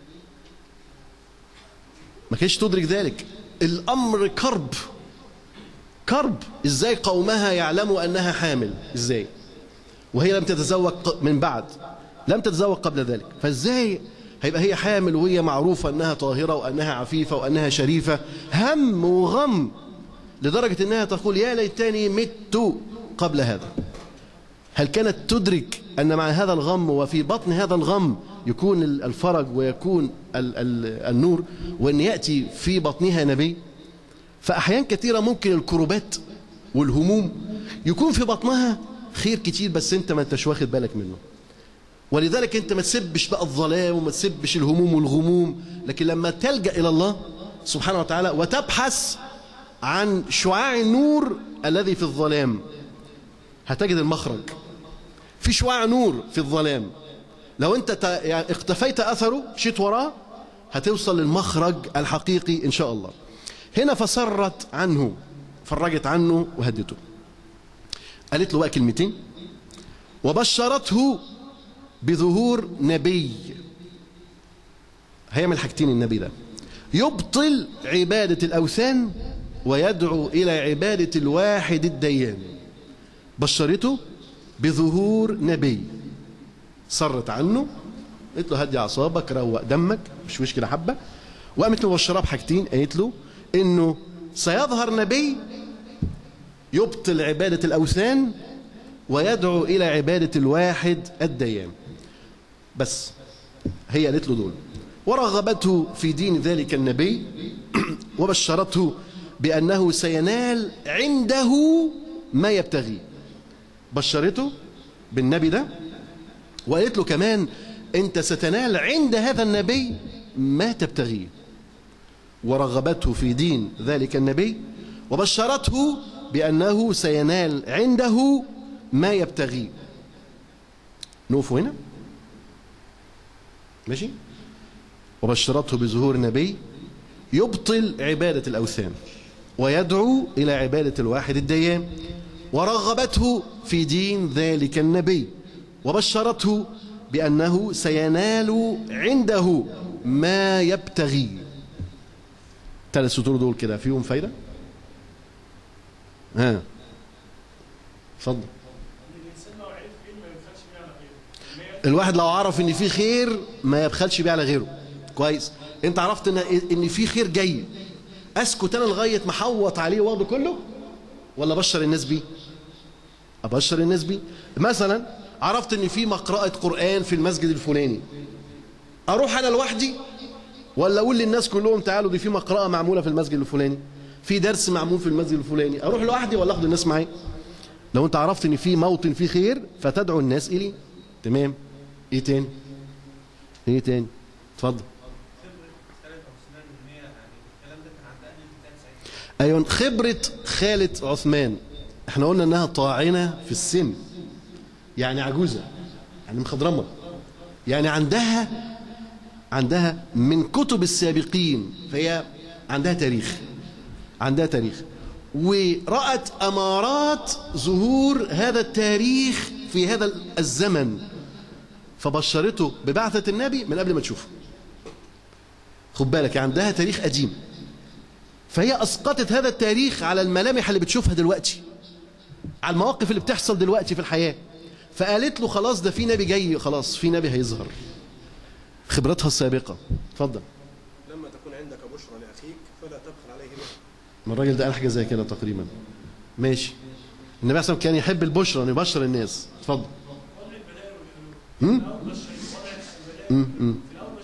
ما كانتش تدرك ذلك. الامر كرب كرب. ازاي قومها يعلموا انها حامل؟ ازاي وهي لم تتزوج من بعد، لم تتزوج قبل ذلك؟ فازاي هيبقى هي حامل وهي معروفة انها طاهرة وانها عفيفة وانها شريفة؟ هم وغم لدرجة انها تقول يا ليتني مت قبل هذا. هل كانت تدرك ان مع هذا الغم وفي بطن هذا الغم يكون الفرج ويكون ال ال النور، وان يأتي في بطنها نبي؟ فأحيان كثيرة ممكن الكروبات والهموم يكون في بطنها خير كتير بس انت ما انتش واخد بالك منه. ولذلك انت ما تسبش بقى الظلام وما تسبش الهموم والغموم، لكن لما تلجأ إلى الله سبحانه وتعالى وتبحث عن شعاع النور الذي في الظلام هتجد المخرج. في شعاع نور في الظلام، لو انت يعني اختفيت أثره شيت وراه هتوصل للمخرج الحقيقي إن شاء الله. هنا فسرت عنه، فرجت عنه وهدته، قالت له بقى كلمتين: وبشرته بظهور نبي. هيعمل حاجتين النبي ده: يبطل عبادة الأوثان ويدعو إلى عبادة الواحد الديان. بشرته بظهور نبي، صرت عنه، قالت له هدي أعصابك، روق دمك، مش مشكلة حبة. وقامت مبشراه بحاجتين، قالت له إنه سيظهر نبي يبطل عبادة الأوثان ويدعو إلى عبادة الواحد الديان. بس هي قالت له دول. ورغبته في دين ذلك النبي وبشرته بأنه سينال عنده ما يبتغي. بشرته بالنبي ده وقالت له كمان أنت ستنال عند هذا النبي ما تبتغيه. ورغبته في دين ذلك النبي وبشرته بأنه سينال عنده ما يبتغيه. نقف هنا ماشي. وبشرته بظهور نبي يبطل عبادة الأوثان ويدعو إلى عبادة الواحد الديان. ورغبته في دين ذلك النبي وبشرته بأنه سينال عنده ما يبتغي. ثلاث سطور دول كده فيهم فايدة؟ ها اتفضل. الواحد لو عرف ان في خير ما يبخلش بيه على غيره. كويس، انت عرفت ان ان في خير جاي، اسكت انا لغايه ما احوط عليه واخده كله ولا ابشر الناس بيه؟ ابشر الناس بيه. مثلا عرفت ان في مقرأة قرآن في المسجد الفلاني، اروح انا لوحدي ولا اقول للناس كلهم تعالوا دي في مقرأة معمولة في المسجد الفلاني، في درس معمول في المسجد الفلاني، اروح لوحدي ولا اخد الناس معايا؟ لو انت عرفت ان في موطن فيه خير فتدعو الناس اليه. تمام. ايه تاني؟ ايه تاني؟ اتفضل. ايوه، خبرة خالة عثمان. احنا قلنا انها طاعنة في السن، يعني عجوزة، يعني مخضرمة، يعني عندها عندها من كتب السابقين، فهي عندها تاريخ، عندها تاريخ ورأت أمارات ظهور هذا التاريخ في هذا الزمن، فبشرته ببعثة النبي من قبل ما تشوفه. خد بالك، عندها تاريخ قديم، فهي أسقطت هذا التاريخ على الملامح اللي بتشوفها دلوقتي، على المواقف اللي بتحصل دلوقتي في الحياة، فقالت له خلاص ده في نبي جاي، خلاص في نبي هيظهر. خبرتها السابقة. اتفضل. لما تكون عندك بشرى لأخيك فلا تبخل عليه بها. ما الراجل ده قال حاجة زي كده تقريبا. ماشي. النبي عليه كان يحب البشرى، أن يبشر الناس. اتفضل. امم امم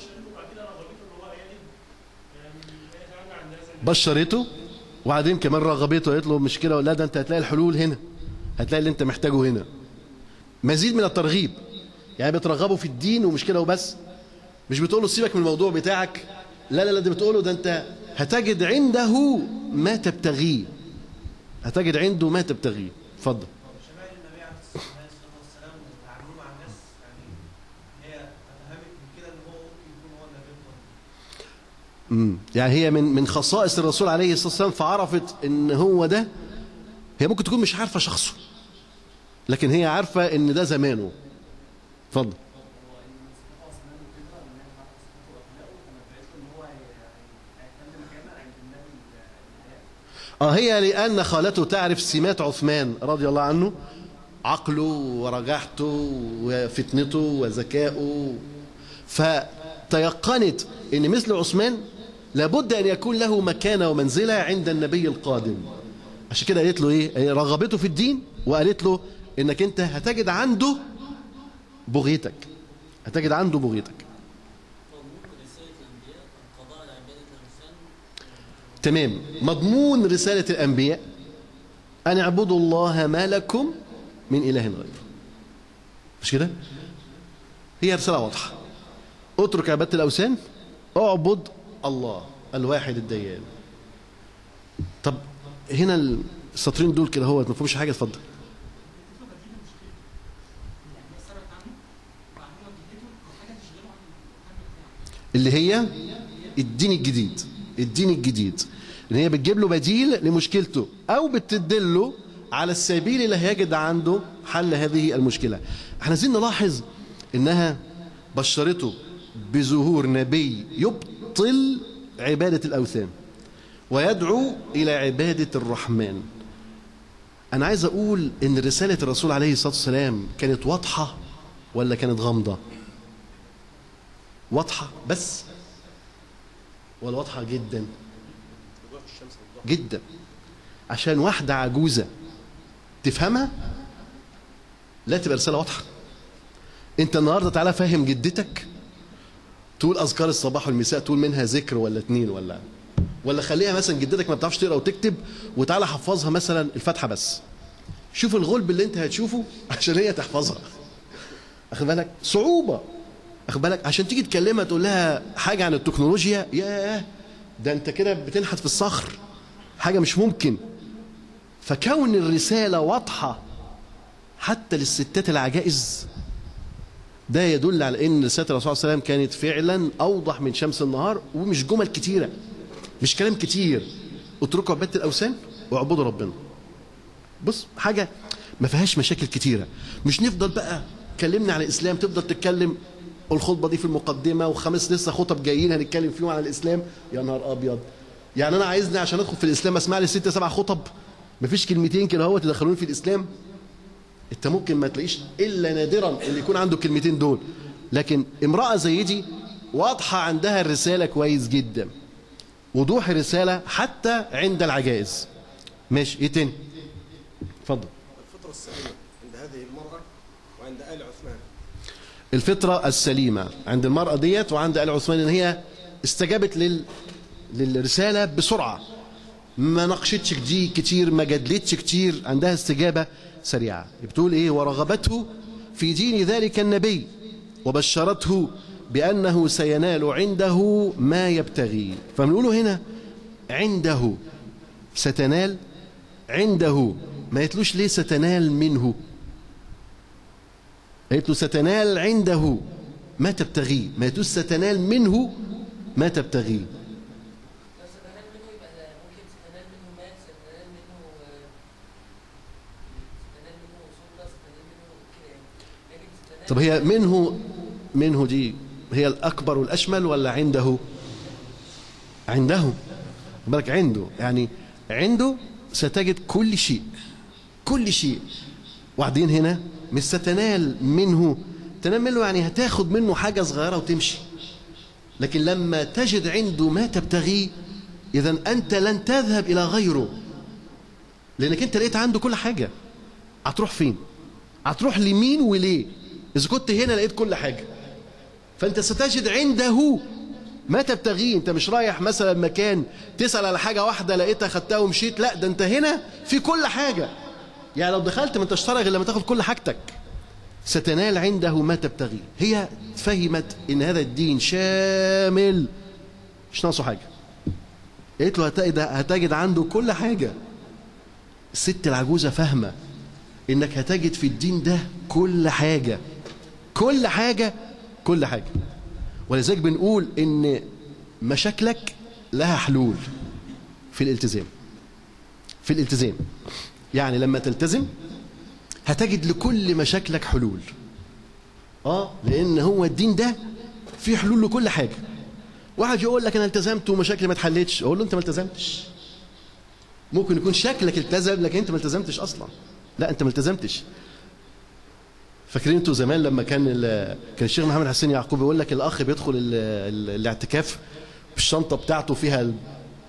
بشرته وبعدين كمان رغبته، قالت له مش كده ولا ده انت هتلاقي الحلول هنا، هتلاقي اللي انت محتاجه هنا. مزيد من الترغيب، يعني بترغبه في الدين ومش كده وبس، مش بتقول له سيبك من الموضوع بتاعك، لا لا لا، ده بتقول له ده انت هتجد عنده ما تبتغيه، هتجد عنده ما تبتغيه. اتفضل. شمائل النبي عليه الصلاه والسلام وتعامله مع الناس، يعني هي افهمت من كده ان هو ممكن يكون هو النبي القادم. امم يعني هي من من خصائص الرسول عليه الصلاه والسلام، فعرفت ان هو ده. هي ممكن تكون مش عارفه شخصه، لكن هي عارفه ان ده زمانه. اتفضل. اه هي لأن خالته تعرف سمات عثمان رضي الله عنه، عقله ورجاحته وفتنته وذكائه، فتيقنت ان مثل عثمان لابد ان يكون له مكانة ومنزلة عند النبي القادم. عشان كده قالت له ايه؟ رغبته في الدين، وقالت له انك انت هتجد عنده بغيتك، هتجد عنده بغيتك. تمام. مضمون رسالة الأنبياء أن اعبدوا الله ما لكم من إله غيره، مش كده؟ هي رسالة واضحة. اترك عبادة الأوثان، اعبد الله الواحد الديان. طب هنا السطرين دول كده هو ما فيهمش حاجة. اتفضل. اللي هي الدين الجديد، الدين الجديد ان هي بتجيب له بديل لمشكلته، او بتدله على السبيل اللي هيجد عنده حل هذه المشكله. احنا عايزين نلاحظ انها بشرته بظهور نبي يبطل عباده الاوثان ويدعو الى عباده الرحمن. انا عايز اقول ان رساله الرسول عليه الصلاه والسلام كانت واضحه ولا كانت غامضه؟ واضحه بس ولا واضحه جدا؟ جدا. عشان واحده عجوزه تفهمها لا تبقى رساله واضحه. انت النهارده تعالى فهم جدتك، تقول اذكار الصباح والمساء، تقول منها ذكر ولا اتنين ولا ولا خليها مثلا جدتك ما بتعرفش تقرا وتكتب، وتعالى حفظها مثلا الفاتحه بس. شوف الغلب اللي انت هتشوفه عشان هي تحفظها. اخد بالك؟ صعوبه. اخد بالك؟ عشان تيجي تكلمها تقول لها حاجه عن التكنولوجيا، ياه ده انت كده بتنحت في الصخر، حاجه مش ممكن. فكون الرساله واضحه حتى للستات العجائز ده يدل على ان رساله الرسول صلى الله عليه وسلم كانت فعلا اوضح من شمس النهار، ومش جمل كتيره، مش كلام كتير. اتركوا عباده الاوثان واعبدوا ربنا. بص، حاجه ما فيهاش مشاكل كتيره. مش نفضل بقى كلمنا عن الاسلام تفضل تتكلم الخطبه دي في المقدمه وخمس لسه خطب جايين هنتكلم فيهم عن الاسلام. يا نهار ابيض، يعني انا عايزني عشان ادخل في الاسلام اسمع لي ست سبع خطب؟ مفيش كلمتين كده اهو تدخلوني في الاسلام؟ انت ممكن ما تلاقيش الا نادرا اللي يكون عنده الكلمتين دول. لكن امراه زي دي واضحه عندها الرساله كويس جدا، وضوح الرساله حتى عند العجائز. ماشي، ايه تاني؟ اتفضل. الفطره السليمه عند هذه المراه وعند ال عثمان. الفطره السليمه عند المراه ديت وعند ال عثمان ان هي استجابت لل للرساله بسرعه، ما ناقشتش دي كتير، ما جادلتش كتير، عندها استجابه سريعه. بتقول ايه؟ ورغبته في دين ذلك النبي وبشرته بانه سينال عنده ما يبتغي. فبنقوله هنا عنده ستنال، عنده، ما يتلوش ليه ستنال منه؟ قالت له ستنال عنده ما تبتغي، ما يتلوش ستنال منه ما تبتغي. طب هي منه، منه دي هي الأكبر والأشمل ولا عنده؟ عنده. بالك عنده، يعني عنده ستجد كل شيء، كل شيء. وبعدين هنا مش ستنال منه، تنال منه يعني هتاخد منه حاجة صغيرة وتمشي. لكن لما تجد عنده ما تبتغي، إذن أنت لن تذهب إلى غيره، لأنك أنت لقيت عنده كل حاجة. هتروح فين؟ هتروح لمين وليه؟ إذا كنت هنا لقيت كل حاجة، فأنت ستجد عنده ما تبتغيه. أنت مش رايح مثلا مكان تسأل على حاجة واحدة لقيتها خدتها ومشيت، لا، ده أنت هنا في كل حاجة. يعني لو دخلت ما انتش طالع غير لما تاخد كل حاجتك. ستنال عنده ما تبتغيه. هي فهمت ان هذا الدين شامل مش ناقصه حاجه. قالت له هتجد, هتجد عنده كل حاجه. الست العجوزه فاهمه انك هتجد في الدين ده كل حاجه، كل حاجه، كل حاجه. ولذلك بنقول ان مشاكلك لها حلول في الالتزام. في الالتزام يعني لما تلتزم هتجد لكل مشاكلك حلول. اه لان هو الدين ده فيه حلول لكل حاجه. واحد يقول لك انا التزمت ومشاكلي ما اتحلتش، اقول له انت ما التزمتش. ممكن يكون شكلك التزم لكن انت ما التزمتش اصلا. لا، انت ما التزمتش. فاكرين انتوا زمان لما كان كان الشيخ محمد حسين يعقوب يقول لك الاخ بيدخل ال... ال... الاعتكاف بالشنطه بتاعته فيها ال...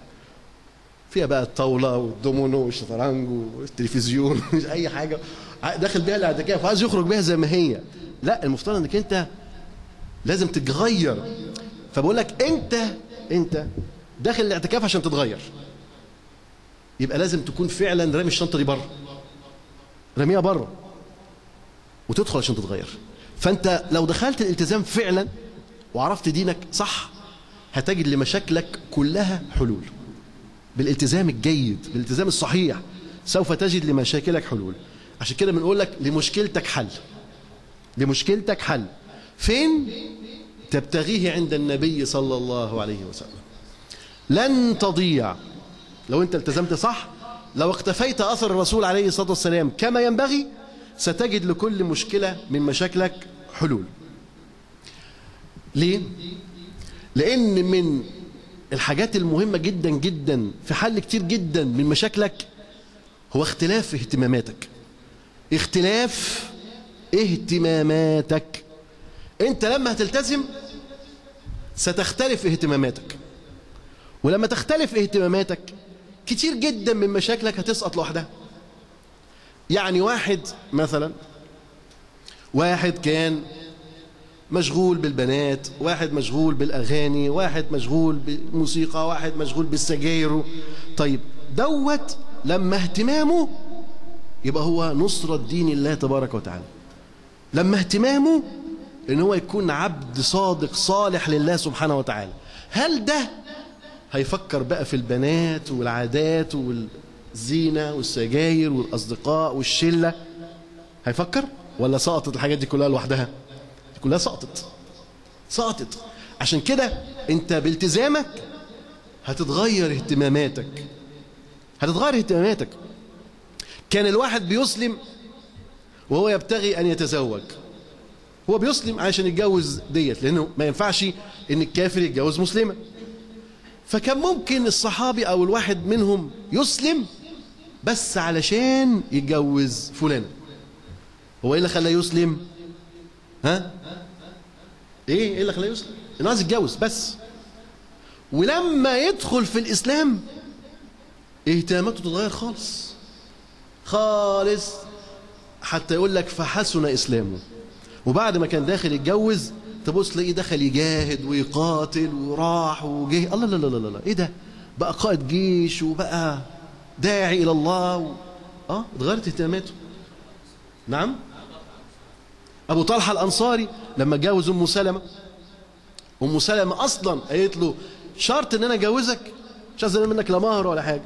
فيها بقى الطاوله والدومينو والشطرنج والتلفزيون مش اي حاجه، داخل بيها الاعتكاف وعايز يخرج بيها زي ما هي. لا، المفترض انك انت لازم تتغير. فبقول لك انت انت داخل الاعتكاف عشان تتغير، يبقى لازم تكون فعلا رامي الشنطه دي بره، راميها بره وتدخل عشان تتغير. فانت لو دخلت الالتزام فعلا وعرفت دينك صح هتجد لمشاكلك كلها حلول. بالالتزام الجيد، بالالتزام الصحيح سوف تجد لمشاكلك حلول. عشان كده بنقول لك لمشكلتك حل. لمشكلتك حل فين؟ تبتغيه عند النبي صلى الله عليه وسلم. لن تضيع لو انت التزمت صح. لو اقتفيت اثر الرسول عليه الصلاه والسلام كما ينبغي ستجد لكل مشكله من مشاكلك حلول. ليه؟ لان من الحاجات المهمه جدا جدا في حل كتير جدا من مشاكلك هو اختلاف اهتماماتك. اختلاف اهتماماتك. انت لما هتلتزم ستختلف اهتماماتك، ولما تختلف اهتماماتك كتير جدا من مشاكلك هتسقط لوحدها. يعني واحد مثلا واحد كان مشغول بالبنات، واحد مشغول بالأغاني، واحد مشغول بالموسيقى، واحد مشغول بالسجاير. طيب دوت لما اهتمامه يبقى هو نصرة دين الله تبارك وتعالى. لما اهتمامه ان هو يكون عبد صادق صالح لله سبحانه وتعالى، هل ده هيفكر بقى في البنات والعادات والزينة والسجاير والأصدقاء والشلة؟ هيفكر ولا سقطت الحاجات دي كلها لوحدها؟ دي كلها سقطت سقطت. عشان كده انت بالتزامك هتتغير اهتماماتك، هتتغير اهتماماتك. كان الواحد بيسلم وهو يبتغي أن يتزوج، هو بيسلم عشان يتجوز ديت، لأنه ما ينفعش إن الكافر يتجوز مسلمة. فكان ممكن الصحابي أو الواحد منهم يسلم بس علشان يتجوز فلانة. هو إيه اللي خلاه يسلم؟ ها؟ إيه إيه اللي خلاه يسلم؟ إنه عايز يتجوز بس. ولما يدخل في الإسلام اهتماماته تتغير خالص خالص، حتى يقول لك فحسن إسلامه. وبعد ما كان داخل يتجوز تبص تلاقيه دخل يجاهد ويقاتل وراح وجه. الله لا لا لا لا، ايه ده؟ بقى قائد جيش وبقى داعي الى الله و... اه اتغيرت اهتماماته. نعم. ابو طلحه الانصاري لما اتجوز ام سلمة، ام سلمة اصلا قالت له شرط ان انا اجوزك، مش عايز منك لا مهر ولا حاجه.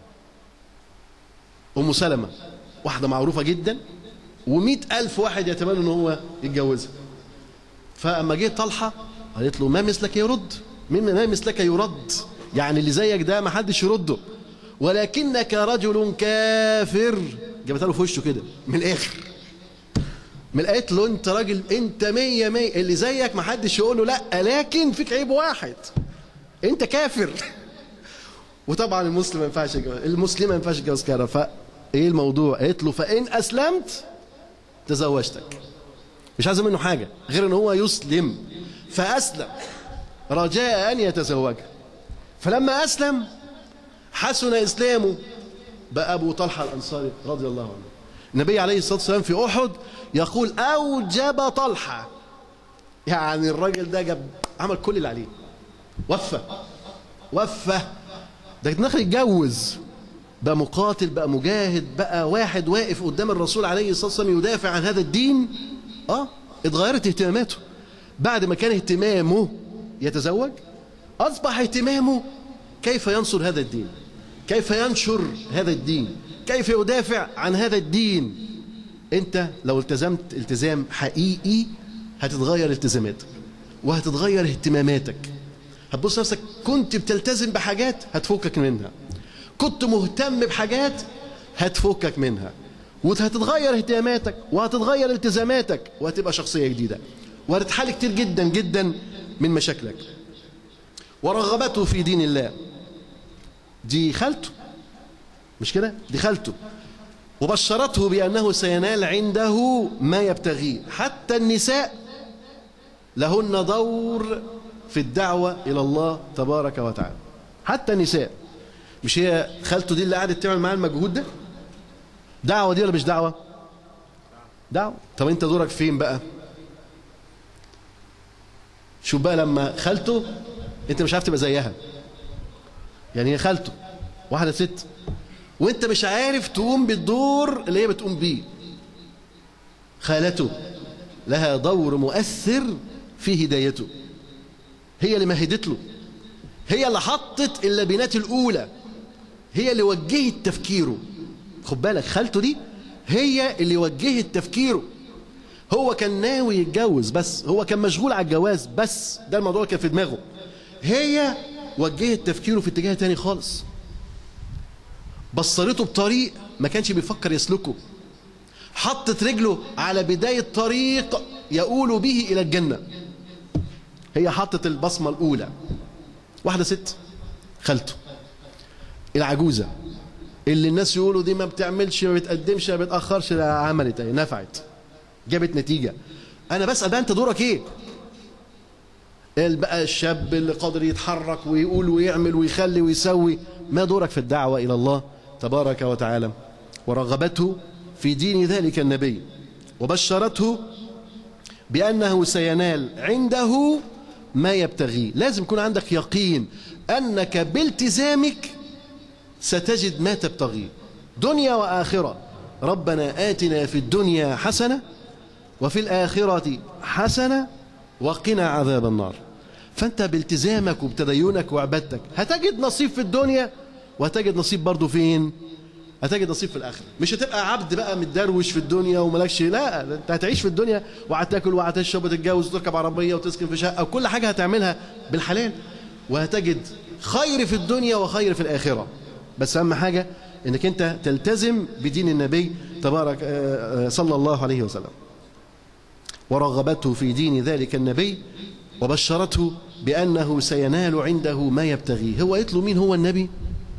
ام سلمة واحده معروفه جدا ومئة ألف واحد يتمنى ان هو يتجوزها. فاما جه طلحه قالت له ما مثلك يرد، ما مثلك يرد، يعني اللي زيك ده ما حدش يرده، ولكنك رجل كافر. جابتها له في وشه كده من الاخر، من قالت له انت راجل، انت مية مية، اللي زيك ما حدش يقول له لا، لكن فيك عيب واحد، انت كافر. وطبعا المسلم ما ينفعش يتجوز، المسلمه ما ينفعش يتجوز كافر. فايه الموضوع؟ قالت له فان اسلمت تزوجتك. مش عايزه منه حاجه غير ان هو يسلم. فاسلم رجاء ان يتزوجها. فلما اسلم حسن اسلامه بقى ابو طلحه الانصاري رضي الله عنه النبي عليه الصلاة والسلام في أحد يقول أوجب طلحة، يعني الراجل ده جاب عمل كل اللي عليه، وفى وفى، ده داخل يتجوز، بقى مقاتل، بقى مجاهد، بقى واحد واقف قدام الرسول عليه الصلاة والسلام يدافع عن هذا الدين. اه اتغيرت اهتماماته، بعد ما كان اهتمامه يتزوج أصبح اهتمامه كيف ينصر هذا الدين، كيف ينشر هذا الدين، كيف يدافع عن هذا الدين. انت لو التزمت التزام حقيقي هتتغير التزاماتك وهتتغير اهتماماتك. هتبص نفسك كنت بتلتزم بحاجات هتفكك منها، كنت مهتم بحاجات هتفكك منها، وهتتغير اهتماماتك وهتتغير التزاماتك وهتبقى شخصية جديدة، وهتتحل كتير جدا جدا من مشاكلك. ورغبته في دين الله، دي خالته مش كده، دي خالته. وبشرته بأنه سينال عنده ما يبتغيه. حتى النساء لهن دور في الدعوة إلى الله تبارك وتعالى، حتى النساء. مش هي خالته دي اللي قعدت تعمل معاه المجهود ده؟ دعوة دي ولا مش دعوة؟ دعوة. طب انت دورك فين بقى؟ شوف بقى لما خالته انت مش عارف تبقى زيها، يعني هي خالته واحدة ست وانت مش عارف تقوم بالدور اللي هي بتقوم بيه. خالته لها دور مؤثر في هدايته، هي اللي مهدت له، هي اللي حطت اللبنات الأولى، هي اللي وجهت تفكيره. خد بالك خالته دي هي اللي وجهت تفكيره. هو كان ناوي يتجوز بس، هو كان مشغول على الجواز بس، ده الموضوع كان في دماغه. هي وجهت تفكيره في اتجاه تاني خالص، بصرته بطريق ما كانش بيفكر يسلكه، حطت رجله على بداية طريق يقول به إلى الجنة. هي حطت البصمة الأولى. واحدة ست خالته العجوزة اللي الناس يقولوا دي ما بتعملش ما بتقدمش ما بتأخرش، عملت ايه، نفعت، جابت نتيجة. أنا بسأل بقى أنت دورك إيه؟ بقى الشاب اللي قادر يتحرك ويقول ويعمل ويخلي ويسوي، ما دورك في الدعوة إلى الله تبارك وتعالى؟ ورغبته في دين ذلك النبي، وبشرته بأنه سينال عنده ما يبتغيه. لازم يكون عندك يقين أنك بالتزامك ستجد ما تبتغيه، دنيا وآخرة. ربنا آتنا في الدنيا حسنة وفي الآخرة حسنة وقنا عذاب النار. فأنت بالتزامك وبتدينك وعبادتك هتجد نصيب في الدنيا، وهتجد نصيب برضو فين؟ هتجد نصيب في الآخرة. مش هتبقى عبد بقى متدروش في الدنيا وملكش، لا، انت هتعيش في الدنيا وهتاكل وهتشرب وتتجوز وتركب عربية وتسكن في شقة وكل حاجة هتعملها بالحلال، وهتجد خير في الدنيا وخير في الآخرة. بس أهم حاجة انك انت تلتزم بدين النبي تبارك صلى الله عليه وسلم. ورغبته في دين ذلك النبي وبشرته بأنه سينال عنده ما يبتغيه. هو قلت له مين هو النبي؟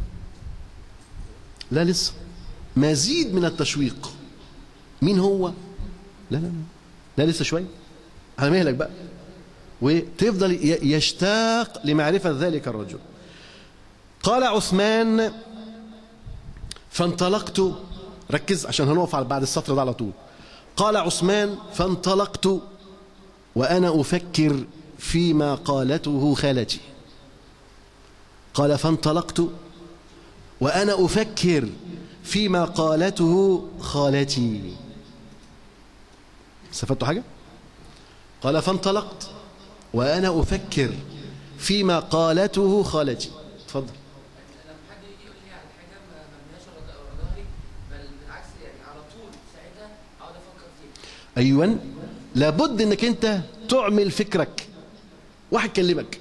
لا لسه، مزيد من التشويق. مين هو؟ لا لا لا, لا لسه شوية على مهلك بقى، وتفضل يشتاق لمعرفة ذلك الرجل. قال عثمان فانطلقت، ركز عشان هنقف على بعد السطر ده على طول. قال عثمان فانطلقت وأنا أفكر فيما قالته خالتي. قال فانطلقت وأنا أفكر فيما قالته خالتي. استفدتوا حاجة؟ قال فانطلقت وأنا أفكر فيما قالته خالتي. اتفضل. لما حد يجي يقول لي على حاجه ما مبنيهاش ورا ظهري، بل بالعكس يعني على طول ساعتها اقعد افكر فيها. ايوه، لابد انك انت تعمل فكرك. واحد كلمك،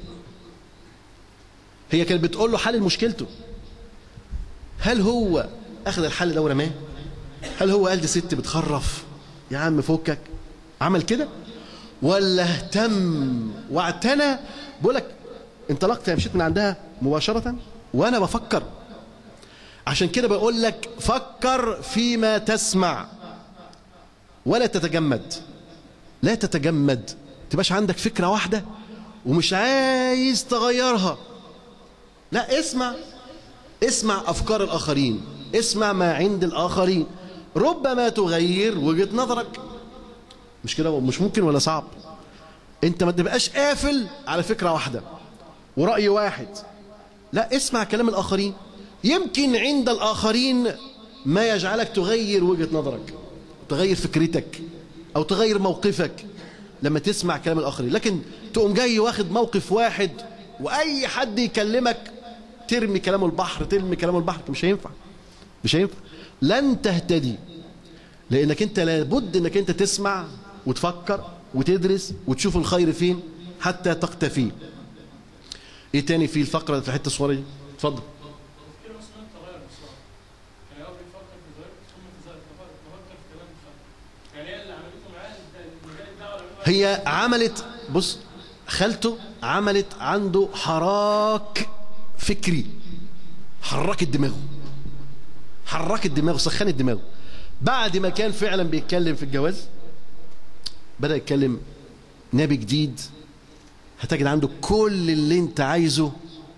هي كانت بتقول له حل مشكلته، هل هو اخذ الحل ده ورماه؟ هل هو قال دي ست بتخرف يا عم فكك، عمل كده؟ ولا اهتم واعتنى؟ بقول لك انطلقت، مشيت من عندها مباشرة وانا بفكر. عشان كده بقول لك فكر فيما تسمع ولا تتجمد. لا تتجمد، تبقاش عندك فكرة واحدة ومش عايز تغيرها. لا، اسمع اسمع أفكار الآخرين، اسمع ما عند الآخرين. ربما تغير وجهة نظرك. مش كده؟ مش ممكن ولا صعب؟ انت ما تبقاش قافل على فكرة واحدة ورأي واحد، لا، اسمع كلام الآخرين. يمكن عند الآخرين ما يجعلك تغير وجهة نظرك، تغير فكرتك، أو تغير موقفك لما تسمع كلام الآخرين. لكن تقوم جاي واخد موقف واحد وأي حد يكلمك ترمي كلامه البحر، ترمي كلامه البحر، مش هينفع، مش هينفع، لن تهتدي. لأنك أنت لابد أنك أنت تسمع وتفكر وتدرس وتشوف الخير فين حتى تقتفيه. إيه تاني في الفقرة في الحتة الصغيرة دي؟ اتفضل. هي عملت، بص، خالته عملت عنده حراك فكري، حركت دماغه، حركت دماغه، سخنت دماغه. بعد ما كان فعلا بيتكلم في الجواز بدأ يتكلم نبي جديد، هتجد عنده كل اللي انت عايزه.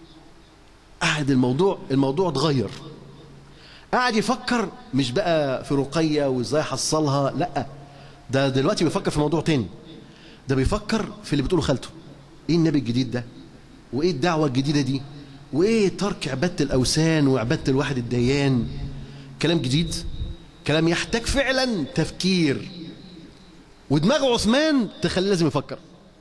قعد الموضوع الموضوع اتغير، قعد يفكر مش بقى في رقية وازاي حصلها، لا، ده دلوقتي بيفكر في موضوع تاني. ده بيفكر في اللي بتقوله خالته، ايه النبي الجديد ده، وايه الدعوة الجديدة دي، وايه ترك عبادة الاوثان وعبادة الواحد الديان. كلام جديد، كلام يحتاج فعلا تفكير، ودماغ عثمان تخليه لازم يفكر.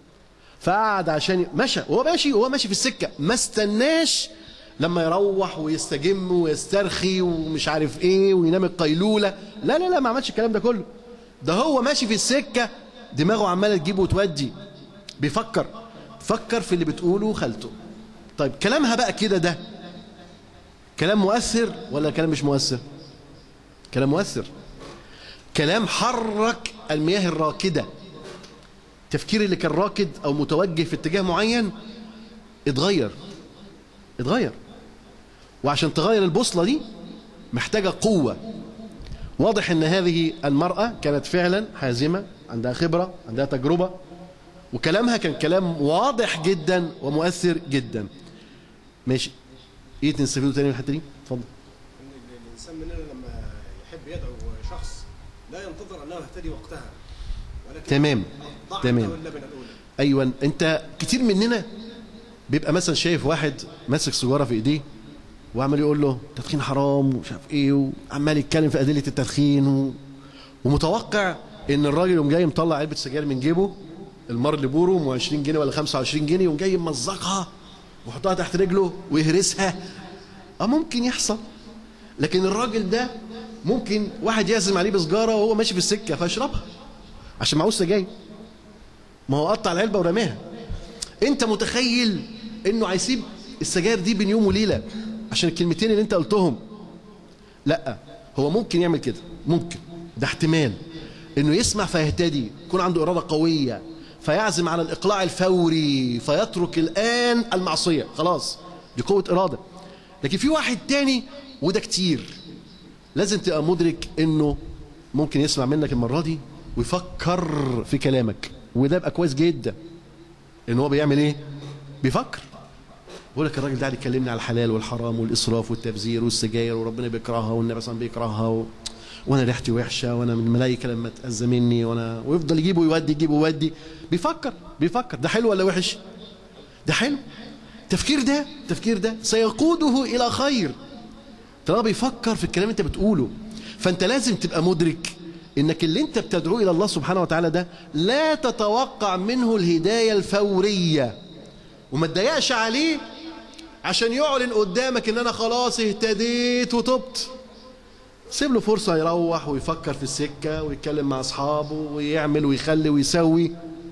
فقعد عشان مشى، وهو ماشي وهو ماشي في السكة ما استناش لما يروح ويستجم ويسترخي ومش عارف ايه وينام القيلولة، لا لا لا، ما عملش الكلام ده كله. ده هو ماشي في السكة دماغه عمالة تجيبه وتودي، بيفكر، فكر في اللي بتقوله خالته. طيب كلامها بقى كده، ده كلام مؤثر ولا كلام مش مؤثر؟ كلام مؤثر، كلام حرك المياه الراكدة. التفكير اللي كان راكد أو متوجه في اتجاه معين اتغير، اتغير. وعشان تغير البوصلة دي محتاجة قوة. واضح ان هذه المرأة كانت فعلا حازمة، عندها خبرة، عندها تجربة، وكلامها كان كلام واضح جدا ومؤثر جدا. ماشي، ايه تنستفيدوا تاني من الحتة دي؟ اتفضل. ان الانسان مننا لما يحب يدعو شخص لا ينتظر انه يهتدي وقتها، ولكن تمام تمام ايوه. انت كتير مننا بيبقى مثلا شايف واحد ماسك سيجاره في ايديه وعمال يقول له تدخين حرام ومش عارف ايه، وعمال يتكلم في ادله التدخين و... ومتوقع ان الراجل يقوم جاي مطلع علبه سجاير من جيبه، المارلي بورو ام عشرين جنيه ولا خمسة وعشرين جنيه، يقوم جاي ممزقها ويحطها تحت رجله ويهرسها. اه ممكن يحصل، لكن الراجل ده ممكن واحد يعزم عليه بسجاره وهو ماشي في السكه فيشربها عشان معهوش سجاير، ما هو قطع العلبه ورماها. انت متخيل انه هيسيب السجاير دي بين يوم وليله عشان الكلمتين اللي انت قلتهم؟ لا، هو ممكن يعمل كده، ممكن، ده احتمال انه يسمع فيهتدي، يكون عنده اراده قويه فيعزم على الاقلاع الفوري فيترك الان المعصيه، خلاص، دي قوه اراده. لكن في واحد تاني، وده كتير، لازم تبقى مدرك انه ممكن يسمع منك المره دي ويفكر في كلامك، وده يبقى كويس جدا. ان هو بيعمل ايه؟ بيفكر. بقول لك الراجل ده قاعد يكلمني على الحلال والحرام والاسراف والتبذير والسجاير وربنا بيكرهها والنبي صلى الله عليه وسلم بيكرهها و... وانا ريحتي وحشه وانا من الملائكه لما تاذى مني، وانا ويفضل يجيبه ويودي يجيبه ويودي. بيفكر بيفكر ده حلو ولا وحش؟ ده حلو. التفكير ده التفكير ده سيقوده الى خير طالما بيفكر في الكلام انت بتقوله. فانت لازم تبقى مدرك انك اللي انت بتدعوه الى الله سبحانه وتعالى ده لا تتوقع منه الهدايه الفوريه، وما تضايقش عليه عشان يعلن قدامك ان انا خلاص اهتديت وتبت. سيب له فرصه يروح ويفكر في السكه ويتكلم مع اصحابه ويعمل ويخلي ويسوي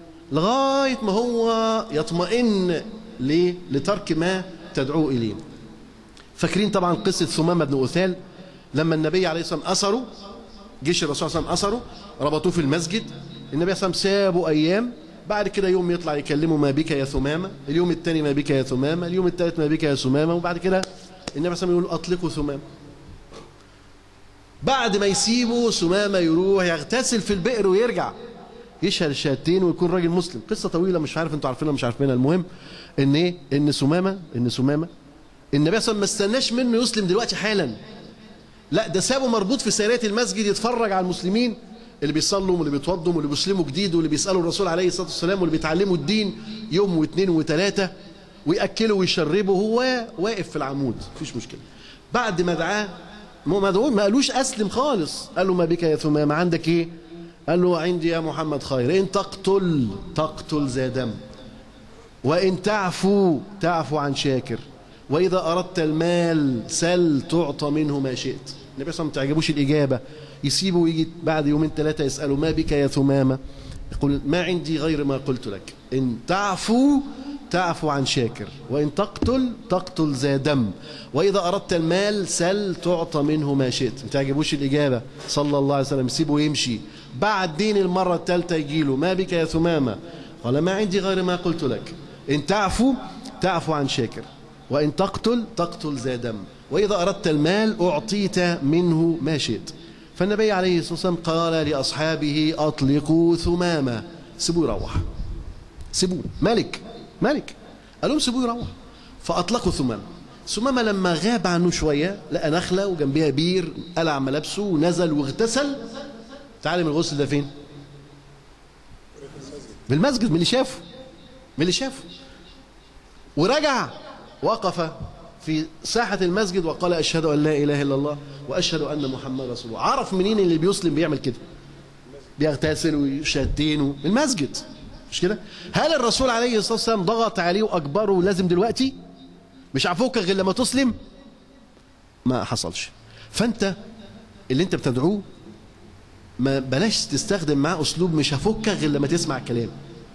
لغايه ما هو يطمئن ليه؟ لترك ما تدعوه اليه. فاكرين طبعا قصه ثمامه بن أثال لما النبي عليه الصلاه والسلام اسره، جيش الرسول صلى الله عليه وسلم اسره، ربطوه في المسجد، النبي صلى الله عليه وسلم سابه ايام، بعد كده يوم يطلع يكلمه ما بك يا ثمامه، اليوم الثاني ما بك يا ثمامه، اليوم الثالث ما بك يا ثمامه، وبعد كده النبي صلى الله عليه وسلم يقول اطلقوا ثمامه. بعد ما يسيبه ثمامه يروح يغتسل في البئر ويرجع يشهد الشهادتين ويكون راجل مسلم. قصه طويله مش عارف انتوا عارفينها مش عارفينها. المهم ان ايه؟ ان ثمامه ان ثمامه النبي صلى الله عليه وسلم ما استناش منه يسلم دلوقتي حالا، لا ده سابه مربوط في سارية المسجد يتفرج على المسلمين اللي بيصلوا واللي بيتوضوا واللي بيسلموا جديد واللي بيسألوا الرسول عليه الصلاة والسلام واللي بيتعلموا الدين يوم واثنين وثلاثة ويأكلوا ويشربوا، هو واقف في العمود مفيش مشكلة. بعد ما دعاه ما دعوه ما قالوش أسلم خالص، قال له ما بك يا ثمامة عندك إيه؟ قال له عندي يا محمد خير، إن تقتل تقتل ذا دم، وإن تعفو تعفو عن شاكر، وإذا أردت المال سل تعطى منه ما شئت. النبي صلى الله عليه وسلم ما تعجبوش الإجابة، يسيبه ويجي بعد يومين ثلاثة يسأله ما بك يا ثمامة، يقول ما عندي غير ما قلت لك، إن تعفو تعفو عن شاكر، وإن تقتل تقتل ذا دم، وإذا أردت المال سل تعطى منه ما شئت. ما تعجبوش الإجابة صلى الله عليه وسلم، يسيبه ويمشي. بعدين المرة الثالثة يجي له ما بك يا ثمامة، قال ما عندي غير ما قلت لك، إن تعفو تعفو عن شاكر، وإن تقتل تقتل ذا دم، وإذا أردت المال أعطيت منه ما شئت. فالنبي عليه الصلاة والسلام قال لأصحابه أطلقوا ثمامة، سيبوه يروح، سيبوه ملك ملك قال لهم سيبوه يروح. فأطلقوا ثمامة. ثمامة لما غاب عنه شوية لقى نخلة وجنبها بير، قلع ملابسه ونزل واغتسل. تعالم الغسل ده فين؟ بالمسجد، من اللي شافه من اللي شافه ورجع وقف في ساحة المسجد وقال أشهد أن لا إله إلا الله وأشهد أن محمد رسول الله. عرف منين اللي بيسلم بيعمل كده؟ بيغتسل ويشهدين المسجد، مش كده؟ هل الرسول عليه الصلاة والسلام ضغط عليه وأجبره لازم دلوقتي مش عفوك غير لما تسلم؟ ما حصلش. فأنت اللي أنت بتدعوه ما بلاش تستخدم معاه أسلوب مش هفكك غير لما تسمع الكلام.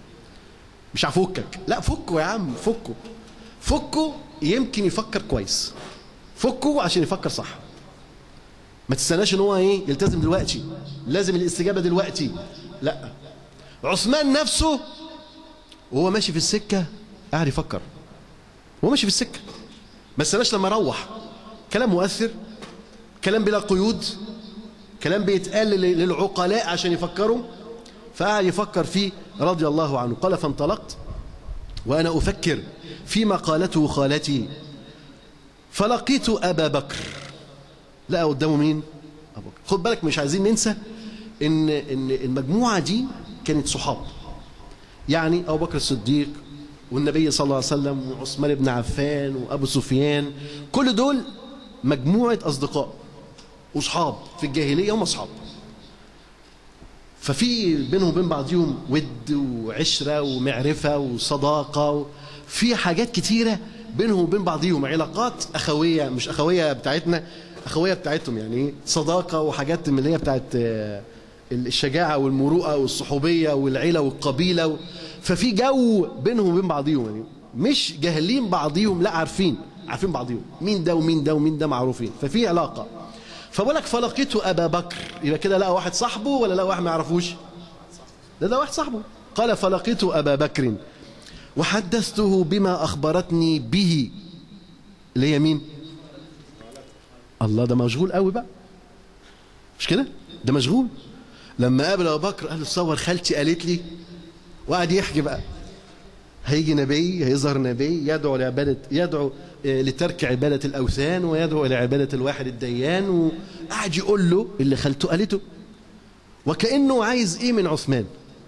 مش هفكك، لا فكه يا عم، فكه فكه يمكن يفكر كويس، فكه عشان يفكر صح. ما تستناش ان هو ايه يلتزم دلوقتي، لازم الاستجابه دلوقتي، لا. عثمان نفسه وهو ماشي في السكه قاعد يفكر، وهو ماشي في السكه ما استناش لما يروح. كلام مؤثر، كلام بلا قيود، كلام بيتقال للعقلاء عشان يفكروا، فقاعد يفكر فيه رضي الله عنه. قال فانطلقت وأنا أفكر فيما قالته خالتي فلقيت أبا بكر. لقى قدامه مين؟ أبو بكر. خد بالك مش عايزين ننسى إن إن المجموعة دي كانت صحاب، يعني أبو بكر الصديق والنبي صلى الله عليه وسلم وعثمان بن عفان وأبو سفيان، كل دول مجموعة أصدقاء وصحاب في الجاهلية، هم أصحاب. ففي بينهم وبين بعضهم ود وعشرة ومعرفة وصداقة، في حاجات كتيرة بينهم وبين بعضهم، علاقات أخوية، مش أخوية بتاعتنا، أخوية بتاعتهم، يعني صداقة وحاجات من اللي هي بتاعت الشجاعة والمروءة والصحوبية والعيلة والقبيلة. ففي جو بينهم وبين بعضهم، يعني مش جاهلين بعضهم، لا عارفين عارفين بعضهم، مين ده ومين ده ومين ده معروفين، ففي علاقة. فبقول لك فلقيت أبا بكر، يبقى كده لقى واحد صاحبه ولا لقى واحد ما يعرفوش؟ ده ده واحد صاحبه. قال فلقيت أبا بكر وحدثته بما أخبرتني به، اللي هي مين؟ الله، ده مشغول قوي بقى، مش كده؟ ده مشغول. لما قابل أبو بكر قال له تصور خالتي قالت لي، وقعد يحكي بقى. هيجي نبي، هيظهر نبي يدعو لعبادة، يدعو لترك عبادة الأوثان ويدعو إلى عبادة الواحد الديان، وقعد يقول له اللي خالته قالته، وكأنه عايز إيه من عثمان؟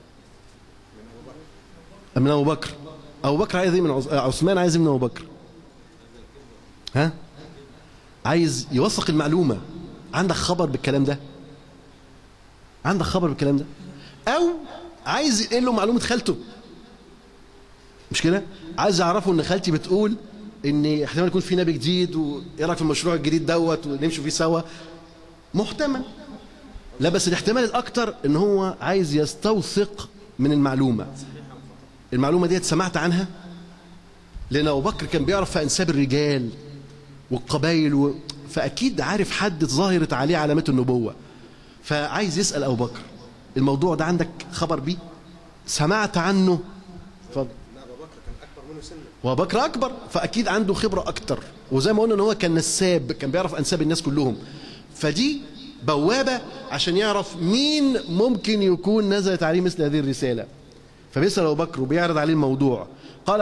من أبو بكر. أبو بكر عايز إيه من عثمان؟ عايز إيه من أبو بكر؟ ها؟ عايز يوثق المعلومة. عندك خبر بالكلام ده؟ عندك خبر بالكلام ده؟ أو عايز ينقل له معلومة خالته، مش كده؟ عايز يعرفوا إن خالتي بتقول ان احتمال يكون في نبي جديد، وايه رايك في المشروع الجديد دوت ونمشي فيه سوا. محتمل، لا بس الاحتمال الاكتر ان هو عايز يستوثق من المعلومه. المعلومه ديت سمعت عنها، لان ابو بكر كان بيعرف في انساب الرجال والقبائل و... فاكيد عارف حد ظاهرت عليه علامات النبوه، فعايز يسال ابو بكر الموضوع ده عندك خبر بيه؟ سمعت عنه؟ اتفضل. وابو بكر اكبر، فاكيد عنده خبره اكتر، وزي ما قلنا ان هو كان نساب، كان بيعرف انساب الناس كلهم. فدي بوابه عشان يعرف مين ممكن يكون نزلت عليه مثل هذه الرساله. فبيسال ابو بكر وبيعرض عليه الموضوع. قال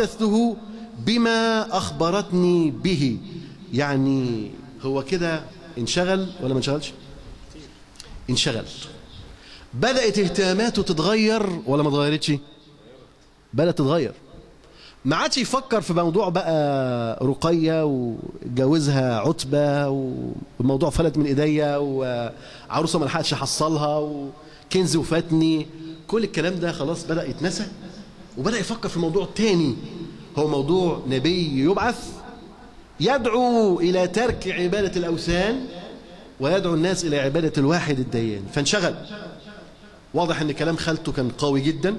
وحدثته بما اخبرتني به، يعني هو كده انشغل ولا ما انشغلش؟ انشغل. بدأت اهتماماته تتغير ولا ما اتغيرتش؟ بدأت تتغير. ما عادش يفكر في موضوع بقى رقية وجوزها عتبة والموضوع فلت من ايديا وعروسة ما لحقتش احصلها وكنز وفاتني، كل الكلام ده خلاص بدأ يتنسى، وبدأ يفكر في موضوع تاني، هو موضوع نبي يبعث يدعو إلى ترك عبادة الأوثان ويدعو الناس إلى عبادة الواحد الديان. فانشغل. واضح ان كلام خالته كان قوي جدا،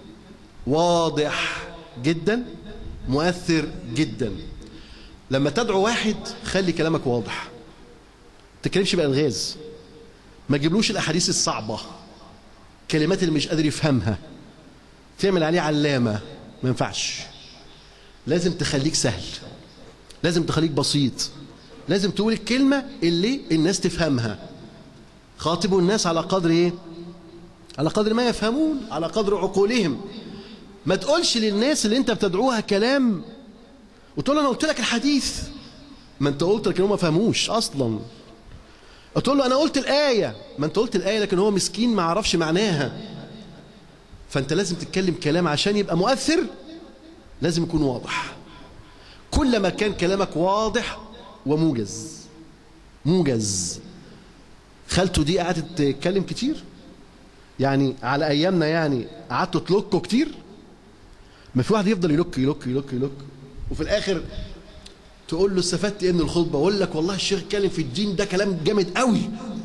واضح جدا، مؤثر جدا. لما تدعو واحد خلي كلامك واضح، ما تتكلمش بألغاز، ما تجيبلوش الأحاديث الصعبة، كلمات اللي مش قادر يفهمها، تعمل عليه علامة، ما ينفعش. لازم تخليك سهل، لازم تخليك بسيط، لازم تقول الكلمة اللي الناس تفهمها. خاطبوا الناس على قدر ايه؟ على قدر ما يفهمون، على قدر عقولهم. ما تقولش للناس اللي انت بتدعوها كلام وتقول له انا قلت لك الحديث، ما انت قلت لكن هو ما فهموش اصلا. تقول له انا قلت الآية، ما انت قلت الآية لكن هو مسكين ما عرفش معناها. فانت لازم تتكلم كلام عشان يبقى مؤثر، لازم يكون واضح. كلما كان كلامك واضح وموجز. موجز. خالته دي قعدت تتكلم كتير، يعني على ايامنا يعني قعدتوا تلكوا كتير. ما في واحد يفضل يلك يلك يلك يلك وفي الاخر تقول له استفدت ايه من الخطبه؟ اقول لك والله الشيخ اتكلم في الدين ده كلام جامد قوي.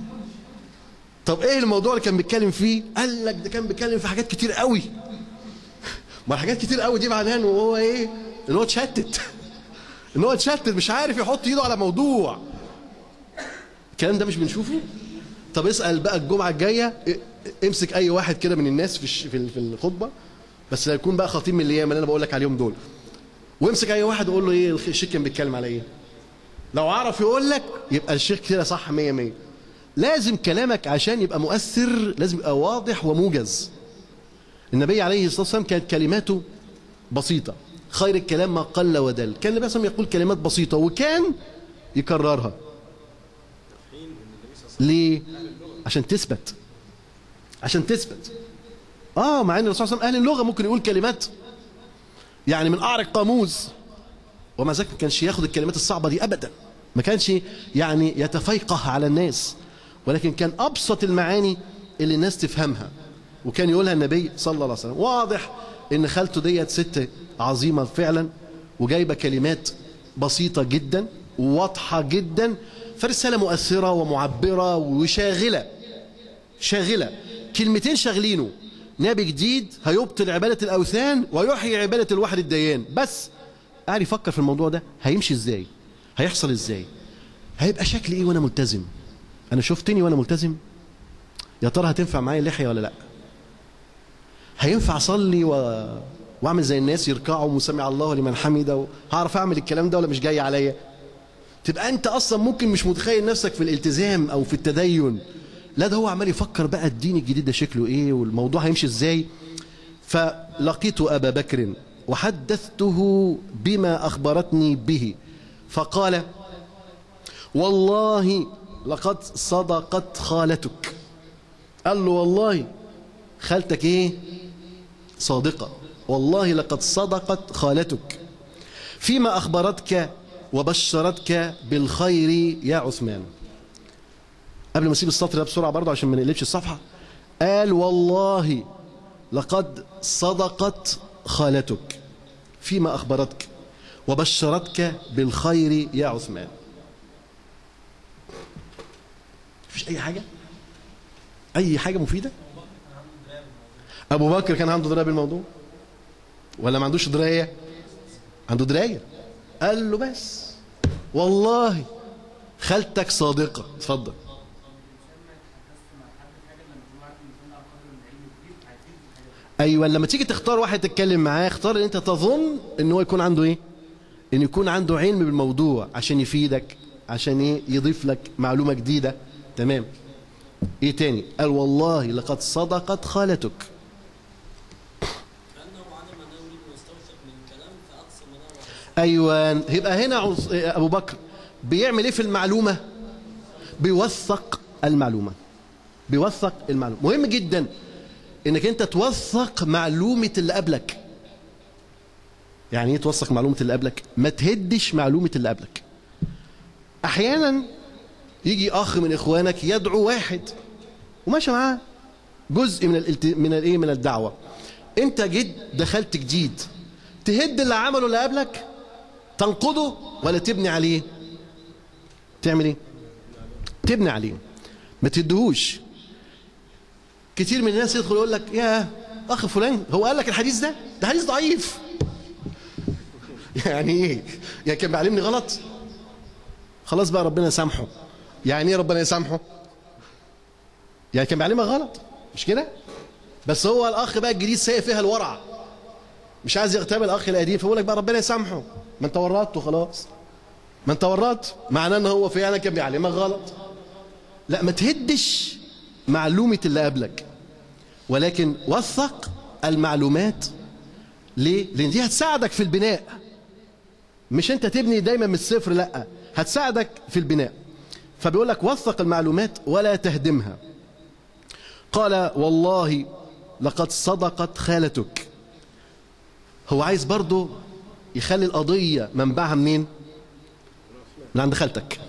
طب ايه الموضوع اللي كان بيتكلم فيه؟ قال لك ده كان بيتكلم في حاجات كتير قوي. ما حاجات كتير قوي دي معناها ان هو ايه؟ ان هو اتشتت. ان هو اتشتت مش عارف يحط ايده على موضوع. الكلام ده مش بنشوفه؟ طب اسال بقى الجمعه الجايه، امسك اي واحد كده من الناس في في الخطبه، بس لا يكون بقى خطيب من الايام اللي انا بقول لك عليهم دول، وامسك اي واحد وقول له ايه الشيخ كان بيتكلم على ايه. لو عرف يقول لك يبقى الشيخ كده صح مية مية. لازم كلامك عشان يبقى مؤثر لازم يبقى واضح وموجز. النبي عليه الصلاه والسلام كانت كلماته بسيطه، خير الكلام ما قل ودل. كان النبي صلى الله عليه وسلم يقول كلمات بسيطه وكان يكررها. ليه؟ عشان تثبت، عشان تثبت. اه مع ان الرسول صلى الله عليه وسلم اهل اللغه ممكن يقول كلمات يعني من اعرق قاموس، ومع ذلك ما كانش ياخد الكلمات الصعبه دي ابدا، ما كانش يعني يتفيقه على الناس، ولكن كان ابسط المعاني اللي الناس تفهمها وكان يقولها النبي صلى الله عليه وسلم. واضح ان خالته ديت ست عظيمه فعلا، وجايبه كلمات بسيطه جدا وواضحه جدا، فرساله مؤثره ومعبره وشاغله. شاغله، كلمتين شاغلينه. نبي جديد هيبطل عباده الاوثان ويحيي عباده الواحد الديان، بس قاعد يفكر في الموضوع ده هيمشي ازاي؟ هيحصل ازاي؟ هيبقى شكلي ايه وانا ملتزم؟ انا شفتني وانا ملتزم؟ يا ترى هتنفع معايا اللحيه ولا لا؟ هينفع اصلي و... واعمل زي الناس يركعوا وسمع الله لمن حمده؟ هعرف اعمل الكلام ده ولا مش جاي عليا؟ تبقى انت اصلا ممكن مش متخيل نفسك في الالتزام او في التدين، لا ده هو عمال يفكر بقى الدين الجديد ده شكله ايه والموضوع هيمشي ازاي. فلقيت ابا بكر وحدثته بما اخبرتني به، فقال والله لقد صدقت خالتك. قال له والله خالتك ايه؟ صادقه. والله لقد صدقت خالتك فيما اخبرتك وبشرتك بالخير يا عثمان. قبل ما اسيب السطر ده بسرعه برضه عشان ما نقلبش الصفحه، قال والله لقد صدقت خالتك فيما اخبرتك وبشرتك بالخير يا عثمان. مفيش اي حاجه؟ اي حاجه مفيده؟ ابو بكر كان عنده درايه بالموضوع ولا ما عندوش درايه؟ عنده درايه. قال له بس والله خالتك صادقه. اتفضل. ايوه لما تيجي تختار واحد تتكلم معاه اختار ان انت تظن ان هو يكون عنده ايه؟ ان يكون عنده علم بالموضوع عشان يفيدك، عشان ايه؟ يضيف لك معلومه جديده. تمام. ايه تاني؟ قال والله لقد صدقت خالتك. ايوه يبقى هنا ابو بكر بيعمل ايه في المعلومه؟ بيوثق المعلومة، بيوثق المعلومة. مهم جدا انك انت توثق معلومة اللي قبلك. يعني ايه توثق معلومة اللي قبلك؟ ما تهدش معلومة اللي قبلك. احيانا يجي اخ من اخوانك يدعو واحد وماشي معاه جزء من الالت... من الايه من الدعوة، انت جد دخلت جديد، تهد اللي عمله اللي قبلك، تنقضه ولا تبني عليه؟ تعمل ايه؟ تبني عليه، ما تدهوش. كتير من الناس يدخل يقول لك يا اخ فلان هو قال لك الحديث ده ده حديث ضعيف. يعني ايه؟ يعني كان بيعلمني غلط؟ خلاص بقى ربنا يسامحه. يعني ايه ربنا يسامحه؟ يعني كان بيعلمك غلط، مش كده؟ بس هو الاخ بقى الجديد سايق فيها الورع، مش عايز يغتاب الاخ القديم، فيقول لك بقى ربنا يسامحه. ما انت ورطته خلاص، ما انت ورطت، معناه ان هو فعلا كان بيعلمك غلط. لا، ما تهدش معلومة اللي قبلك، ولكن وثق المعلومات. ليه؟ لان دي هتساعدك في البناء، مش انت تبني دايما من الصفر، لا، هتساعدك في البناء. فبيقول لك وثق المعلومات ولا تهدمها. قال والله لقد صدقت خالتك. هو عايز برضو يخلي القضية منبعها منين؟ من عند خالتك.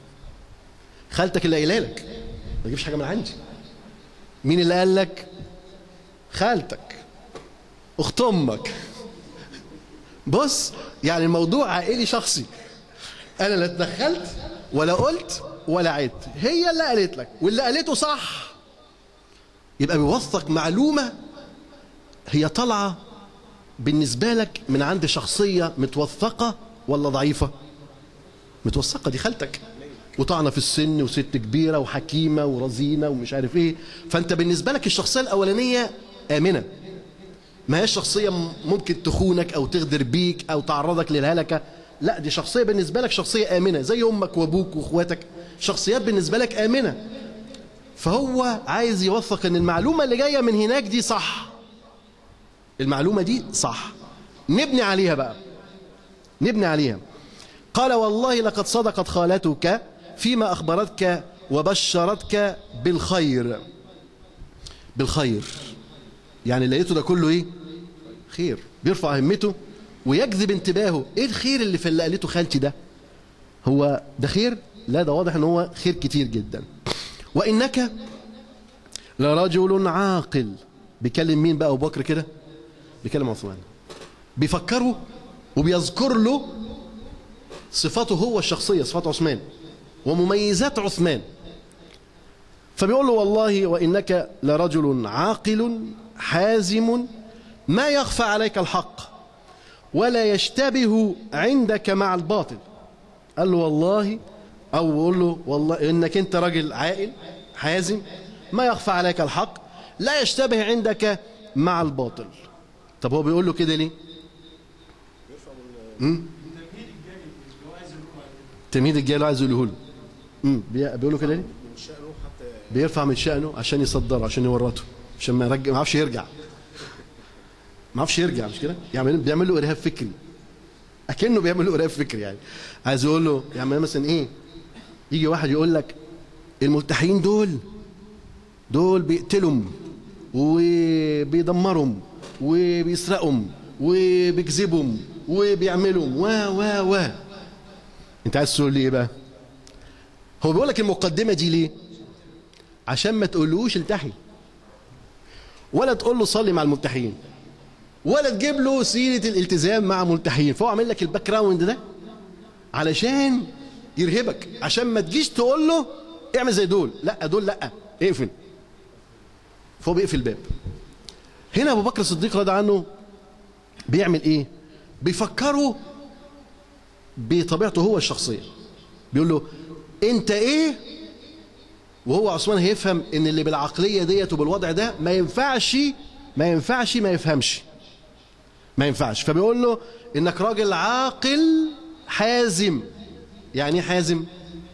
خالتك اللي قايله لك، ما تجيبش حاجة من عندي. مين اللي قال لك؟ خالتك، اخت امك. بص، يعني الموضوع عائلي شخصي، انا لا اتدخلت ولا قلت ولا عدت، هي اللي قالت لك واللي قالته صح. يبقى بيوثق معلومة هي طالعة بالنسبة لك من عند شخصية متوثقة ولا ضعيفة؟ متوثقة، دي خالتك وطعنة في السن وست كبيرة وحكيمة ورزينة ومش عارف ايه. فانت بالنسبة لك الشخصية الاولانية آمنة، ما هي شخصية ممكن تخونك او تغدر بيك او تعرضك للهلكة. لا، دي شخصية بالنسبة لك شخصية آمنة، زي امك وابوك واخواتك، شخصيات بالنسبة لك آمنة. فهو عايز يوثق ان المعلومة اللي جاية من هناك دي صح، المعلومة دي صح، نبني عليها بقى، نبني عليها. قال والله لقد صدقت خالتك فيما أخبرتك وبشرتك بالخير. بالخير يعني اللي لقيته ده كله ايه؟ خير. بيرفع همته ويجذب انتباهه. ايه الخير اللي في اللي قالته خالتي ده؟ هو ده خير؟ لا، ده واضح ان هو خير كتير جدا. وإنك لرجل عاقل. بيكلم مين بقى أبو بكر كده؟ بيكلم عثمان، بيفكره وبيذكر له صفاته هو الشخصية، صفات عثمان ومميزات عثمان. فبيقول له والله وإنك لرجل عاقل حازم ما يخفى عليك الحق ولا يشتبه عندك مع الباطل. قال له والله، أو يقول له والله إنك أنت راجل عاقل حازم ما يخفى عليك الحق لا يشتبه عندك مع الباطل. طب هو بيقول له كده ليه؟ تمهيد الجاي عايز يقوله له. امم بيقول له كده ليه؟ بيرفع من شأنه عشان يصدره، عشان يورطه، عشان ما يرجع، ما يعرفش يرجع، ما يعرفش يرجع، مش كده؟ يعني بيعمل له ارهاب فكري، اكنه بيعمل له ارهاب فكري. يعني عايز يقول له، يعني مثلا ايه؟ يجي واحد يقول لك الملتحين دول دول بيقتلهم وبيدمرهم وبيسرقهم وبيكذبهم وبيعملهم و و و انت عايز تقول لي ايه بقى؟ هو بيقول لك المقدمه دي ليه؟ عشان ما تقولوش التحي، ولا تقول له صلي مع الملتحين، ولا تجيب له سيره الالتزام مع ملتحين. فهو عامل لك الباك جراوند ده علشان يرهبك، عشان ما تجيش تقول له اعمل زي دول، لا دول لا، اقفل. فهو بيقفل الباب. هنا ابو بكر الصديق رضي عنه بيعمل ايه؟ بيفكره بطبيعته هو الشخصيه، بيقول له انت ايه؟ وهو عثمان هيفهم ان اللي بالعقليه ديت وبالوضع ده ما ينفعش ما ينفعش ما يفهمش، ما ينفعش. فبيقول له انك راجل عاقل حازم. يعني ايه حازم؟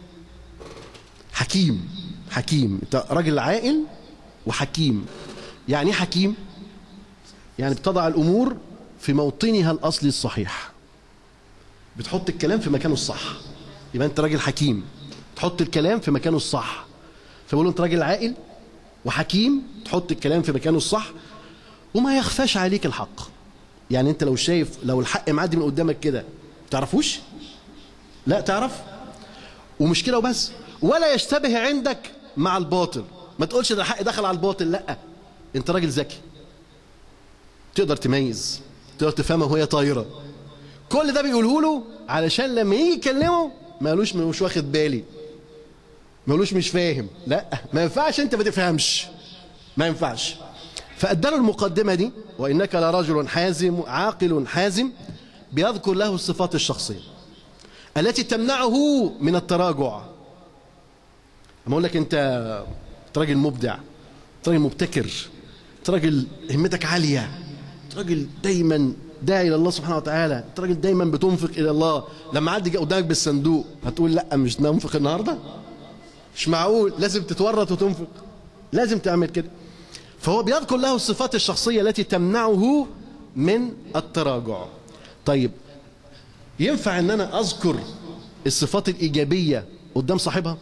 حكيم. حكيم، انت راجل عاقل وحكيم. يعني ايه حكيم؟ يعني بتضع الامور في موطنها الاصلي الصحيح، بتحط الكلام في مكانه الصح. يبقى انت راجل حكيم، تحط الكلام في مكانه الصح. فبيقولوا انت راجل عاقل وحكيم، تحط الكلام في مكانه الصح وما يخفاش عليك الحق. يعني انت لو شايف لو الحق معدي من قدامك كده تعرفوش؟ لا تعرف. ومش كده وبس، ولا يشتبه عندك مع الباطل. ما تقولش ده الحق دخل على الباطل، لا، انت راجل ذكي تقدر تميز، تقدر تفهمها وهي طايره. كل ده بيقوله له علشان لما يجي يكلمه ما قالوش مش واخد بالي، ما قالوش مش فاهم، لا، ما ينفعش انت ما تفهمش، ما ينفعش. فاداله المقدمه دي، وانك لرجل حازم عاقل حازم، بيذكر له الصفات الشخصيه التي تمنعه من التراجع. اما اقول لك انت راجل مبدع، راجل مبتكر، راجل همتك عاليه، راجل دايما داعي الى الله سبحانه وتعالى، انت راجل دايما بتنفق الى الله، لما عدي قدامك بالصندوق هتقول لا مش ننفق النهارده؟ مش معقول، لازم تتورط وتنفق، لازم تعمل كده. فهو بيذكر له الصفات الشخصيه التي تمنعه من التراجع. طيب ينفع ان انا اذكر الصفات الايجابيه قدام صاحبها؟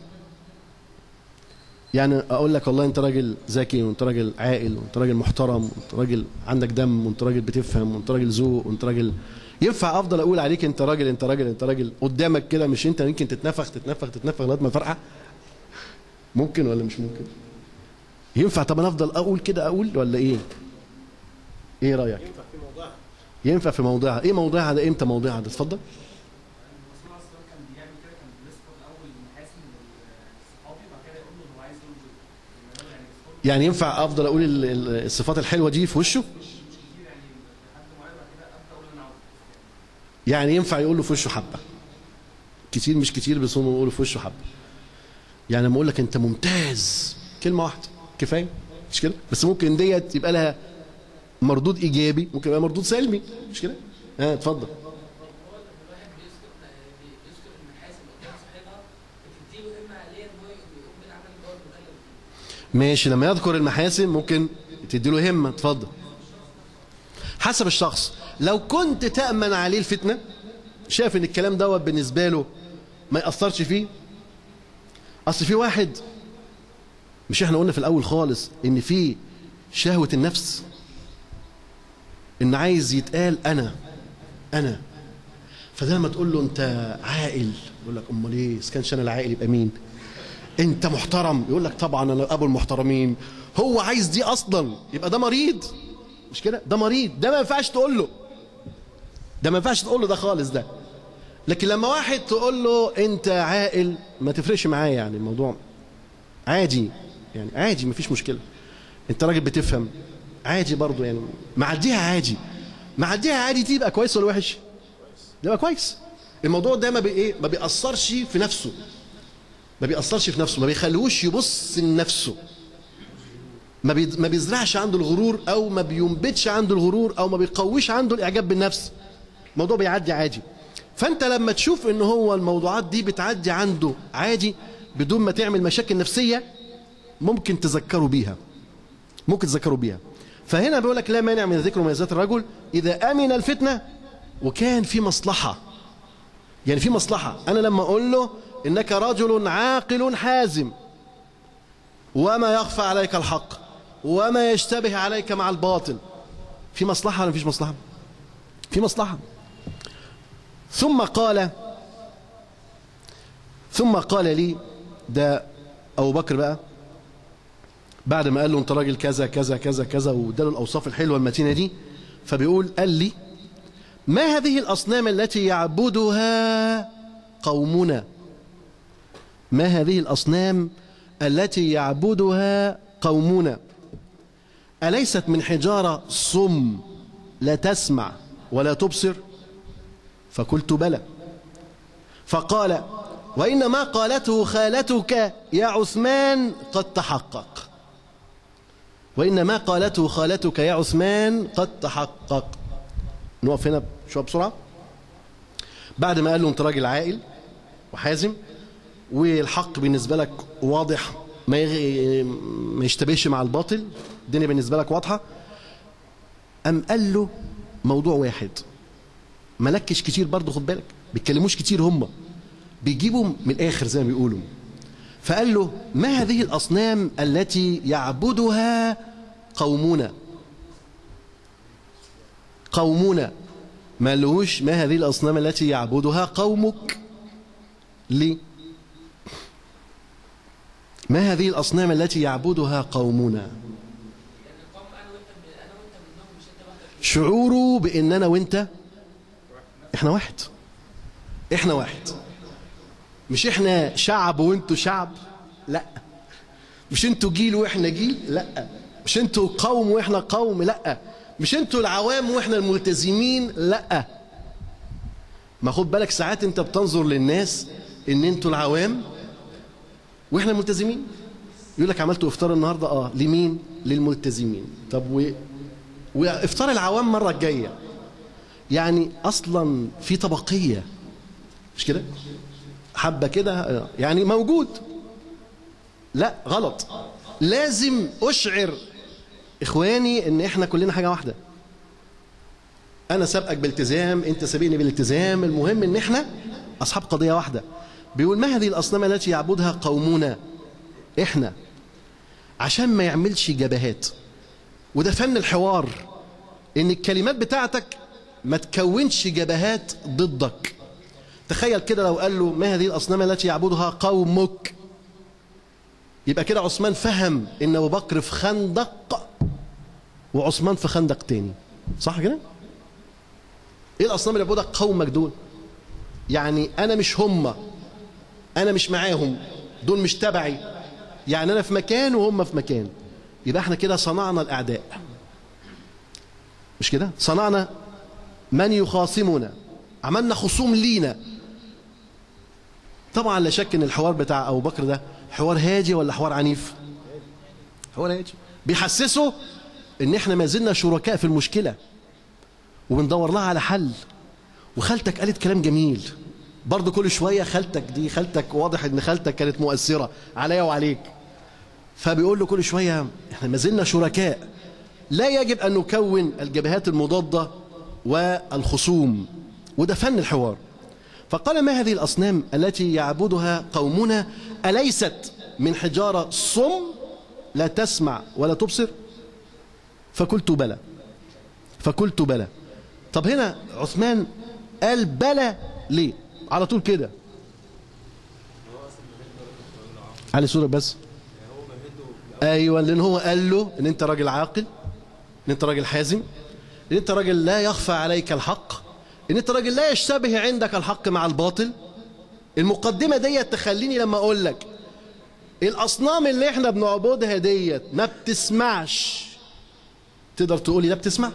يعني اقول لك والله انت راجل ذكي، وانت راجل عاقل، وانت راجل محترم، وانت راجل عندك دم، وانت راجل بتفهم، وانت راجل ذوق، وانت راجل، ينفع افضل اقول عليك انت راجل انت راجل انت راجل قدامك كده؟ مش انت يمكن تتنفخ تتنفخ تتنفخ لغايه ما فرقع؟ ممكن ولا مش ممكن؟ ينفع؟ طب انا افضل اقول كده اقول ولا ايه؟ ايه رايك؟ ينفع في موضوعها. ينفع في موضعها. ايه موضعها ده؟ امتى موضعها ده؟ اتفضل. يعني ينفع افضل اقول الصفات الحلوه دي في وشه؟ يعني ينفع يقول له في وشه حبه كتير، مش كتير بس هم يقولوا في وشه حبه. يعني لما اقول لك انت ممتاز كلمه واحده كفايه، مش كده؟ بس ممكن ديت يبقى لها مردود ايجابي، ممكن يبقى مردود سلبي، مش كده؟ اه اتفضل. ماشي، لما يذكر المحاسن ممكن تدي له همه. اتفضل. حسب الشخص. لو كنت تأمن عليه الفتنه، شايف ان الكلام دوت بالنسبه له ما يأثرش فيه. اصل في واحد، مش احنا قلنا في الاول خالص ان في شهوه النفس، ان عايز يتقال انا انا فده لما تقول له انت عاقل يقول لك امال ايه؟ اذا كانش انا العاقل يبقى مين؟ انت محترم يقول لك طبعا انا ابو المحترمين. هو عايز دي اصلا، يبقى ده مريض، مش كده؟ ده مريض، ده ما ينفعش تقول له، ده ما ينفعش تقول له ده خالص ده. لكن لما واحد تقول له انت عاقل ما تفرقش معايا، يعني الموضوع عادي، يعني عادي ما فيش مشكله. انت راجل بتفهم عادي برضو، يعني معديها عادي، معديها عادي. دي يبقى كويس ولا وحش؟ ده يبقى كويس. الموضوع ده ما بي ايه ما بيأثرش في نفسه، ما بيأثرش في نفسه، ما بيخليهوش يبص لنفسه، ما بي ما بيزرعش عنده الغرور، او ما بينبتش عنده الغرور، او ما بيقويش عنده الاعجاب بالنفس. الموضوع بيعدي عادي. فانت لما تشوف ان هو الموضوعات دي بتعدي عنده عادي بدون ما تعمل مشاكل نفسيه، ممكن تذكروا بيها، ممكن تذكروا بيها. فهنا بيقول لك لا مانع من ذكر مميزات الرجل اذا امن الفتنه وكان في مصلحه. يعني في مصلحه. انا لما اقول له انك رجل عاقل حازم وما يخفى عليك الحق وما يشتبه عليك مع الباطل، في مصلحه ولا مفيش مصلحه؟ في مصلحه. ثم قال ثم قال لي، ده ابو بكر بقى بعد ما قال له انت راجل كذا كذا كذا كذا واداله الاوصاف الحلوه المتينه دي، فبيقول قال لي ما هذه الاصنام التي يعبدها قومنا؟ ما هذه الاصنام التي يعبدها قومنا؟ اليست من حجاره صم لا تسمع ولا تبصر؟ فقلت بلى. فقال وإن ما قالته خالتك يا عثمان قد تحقق. وإن ما قالته خالتك يا عثمان قد تحقق. نقف هنا شوية بسرعة. بعد ما قال له أنت راجل عاقل وحازم والحق بالنسبة لك واضح، ما يغ... ما يشتبهش مع الباطل، الدنيا بالنسبة لك واضحة، أم قال له موضوع واحد ملكش كتير برضه، خد بالك بيتكلموش كتير، هم بيجيبوا من الآخر زي ما بيقولوا، فقال له ما هذه الأصنام التي يعبدها قومنا؟ قومنا. ما لهوش ما هذه الأصنام التي يعبدها قومك. ليه؟ ما هذه الأصنام التي يعبدها قومنا؟ شعوره بأن أنا وإنت إحنا واحد. إحنا واحد، مش إحنا شعب وإنتوا شعب، لا. مش إنتوا جيل وإحنا جيل، لا. مش إنتوا قوم وإحنا قوم، لا. مش إنتوا العوام وإحنا الملتزمين، لا. ما خد بالك ساعات أنت بتنظر للناس إن إنتوا العوام وإحنا الملتزمين. يقول لك عملتوا إفطار النهاردة؟ آه. لمين؟ للملتزمين. طب و... وإفطار العوام مرة الجاية. يعني أصلا في طبقية، مش كده؟ حبة كده يعني موجود. لا، غلط. لازم أشعر إخواني إن إحنا كلنا حاجة واحدة. أنا سابقك بالالتزام، أنت سابقني بالالتزام، المهم إن إحنا أصحاب قضية واحدة. بيقول ما هذه الأصنام التي يعبدها قومنا؟ إحنا. عشان ما يعملش جبهات. وده فن الحوار، إن الكلمات بتاعتك ما تكونش جبهات ضدك. تخيل كده لو قال له ما هذه الأصنام التي يعبدها قومك، يبقى كده عثمان فهم إن أبو بكر في خندق وعثمان في خندق تاني، صح كده؟ إيه الأصنام اللي يعبدها قومك دول؟ يعني أنا مش هم، أنا مش معاهم، دول مش تبعي، يعني أنا في مكان وهم في مكان. يبقى احنا كده صنعنا الأعداء، مش كده؟ صنعنا من يخاصمنا، عملنا خصوم لينا. طبعا لا شك ان الحوار بتاع ابو بكر ده حوار هادي ولا حوار عنيف؟ حوار هادي، بيحسسه ان احنا ما زلنا شركاء في المشكله وبندور لها على حل. وخالتك قالت كلام جميل برضه، كل شويه خالتك دي، خالتك واضح ان خالتك كانت مؤثره عليا وعليك، فبيقول له كل شويه احنا ما زلنا شركاء، لا يجب ان نكون الجبهات المضاده والخصوم. وده فن الحوار. فقال ما هذه الأصنام التي يعبدها قومنا أليست من حجارة صم لا تسمع ولا تبصر؟ فقلت بلى. فقلت بلى. طب هنا عثمان قال بلى ليه؟ على طول كده على سورة بس. أيوة، لأن هو قال له إن أنت راجل عاقل، إن أنت راجل حازم، إن أنت راجل لا يخفى عليك الحق، إن أنت راجل لا يشتبه عندك الحق مع الباطل. المقدمة ديت تخليني لما أقول لك الأصنام اللي إحنا بنعبدها ديت ما بتسمعش، تقدر تقولي ده بتسمع؟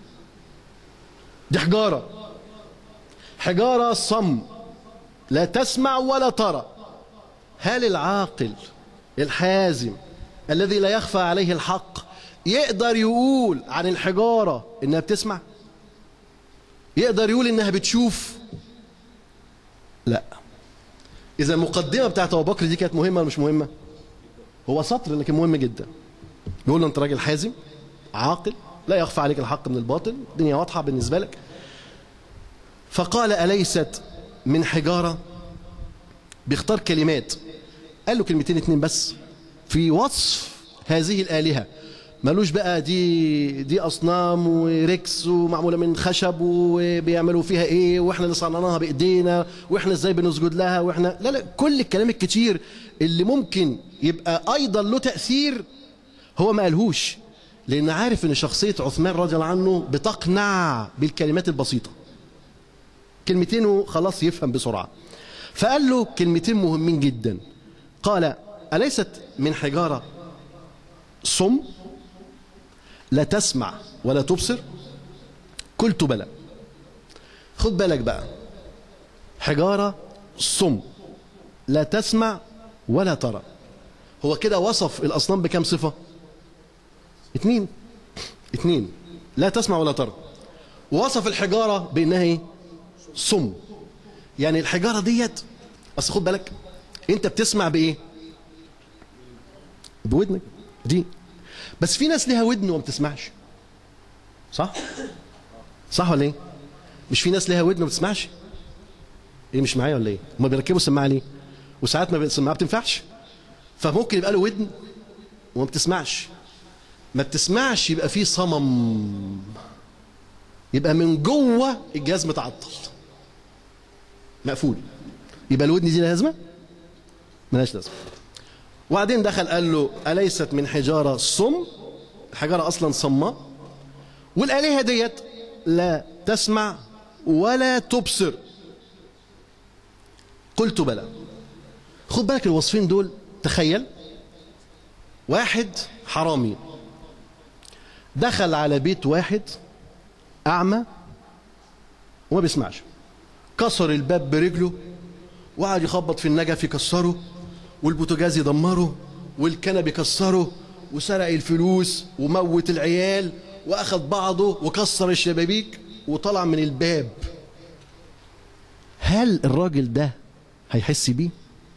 دي حجارة، حجارة صم لا تسمع ولا ترى. هل العاقل الحازم الذي لا يخفى عليه الحق يقدر يقول عن الحجارة إنها بتسمع؟ يقدر يقول إنها بتشوف؟ لا. إذا المقدمة بتاعت أبو بكر دي كانت مهمة ولا مش مهمة؟ هو سطر لكن مهم جدا. بيقول له أنت راجل حازم عاقل لا يخفى عليك الحق من الباطل، الدنيا واضحة بالنسبة لك. فقال أليست من حجارة؟ بيختار كلمات، قال له كلمتين اتنين بس في وصف هذه الآلهة. مالوش بقى دي دي أصنام وركس ومعمولة من خشب وبيعملوا فيها إيه وإحنا اللي صنعناها بإيدينا وإحنا إزاي بنسجد لها وإحنا لا لا كل الكلام الكتير اللي ممكن يبقى أيضا له تأثير هو ما قالهوش، لأن عارف إن شخصية عثمان رضي الله عنه بتقنع بالكلمات البسيطة، كلمتين وخلاص يفهم بسرعة. فقال له كلمتين مهمين جدا. قال أليست من حجارة صم لا تسمع ولا تبصر؟ قلت بلى. خد بالك بقى، حجارة صم لا تسمع ولا ترى، هو كده وصف الأصنام بكم صفة؟ اتنين اتنين لا تسمع ولا ترى. ووصف الحجارة بأنها ايه؟ صم. يعني الحجارة ديت، بس خد بالك انت بتسمع بايه؟ بودنك دي، بس في ناس ليها ودن وما بتسمعش، صح؟ صح ولا ايه؟ مش في ناس ليها ودن وما بتسمعش؟ ايه مش معايا ولا ايه؟ هما بيركبوا السماعه ليه؟ وساعات ما السماعه بتنفعش، فممكن يبقى له ودن وما بتسمعش. ما بتسمعش يبقى فيه صمم، يبقى من جوه الجهاز متعطل مقفول، يبقى الودن دي لازمه؟ ملهاش لازمه. وبعدين دخل قال له أليست من حجارة صم؟ الحجارة أصلا صماء، والآلهة ديت لا تسمع ولا تبصر. قلت بلى. خد بالك الوصفين دول. تخيل واحد حرامي دخل على بيت واحد أعمى وما بيسمعش، كسر الباب برجله وقعد يخبط في النجف يكسره، والبوتاجاز يدمره، والكنب يكسره، وسرق الفلوس وموت العيال واخذ بعضه وكسر الشبابيك وطلع من الباب. هل الراجل ده هيحس بيه؟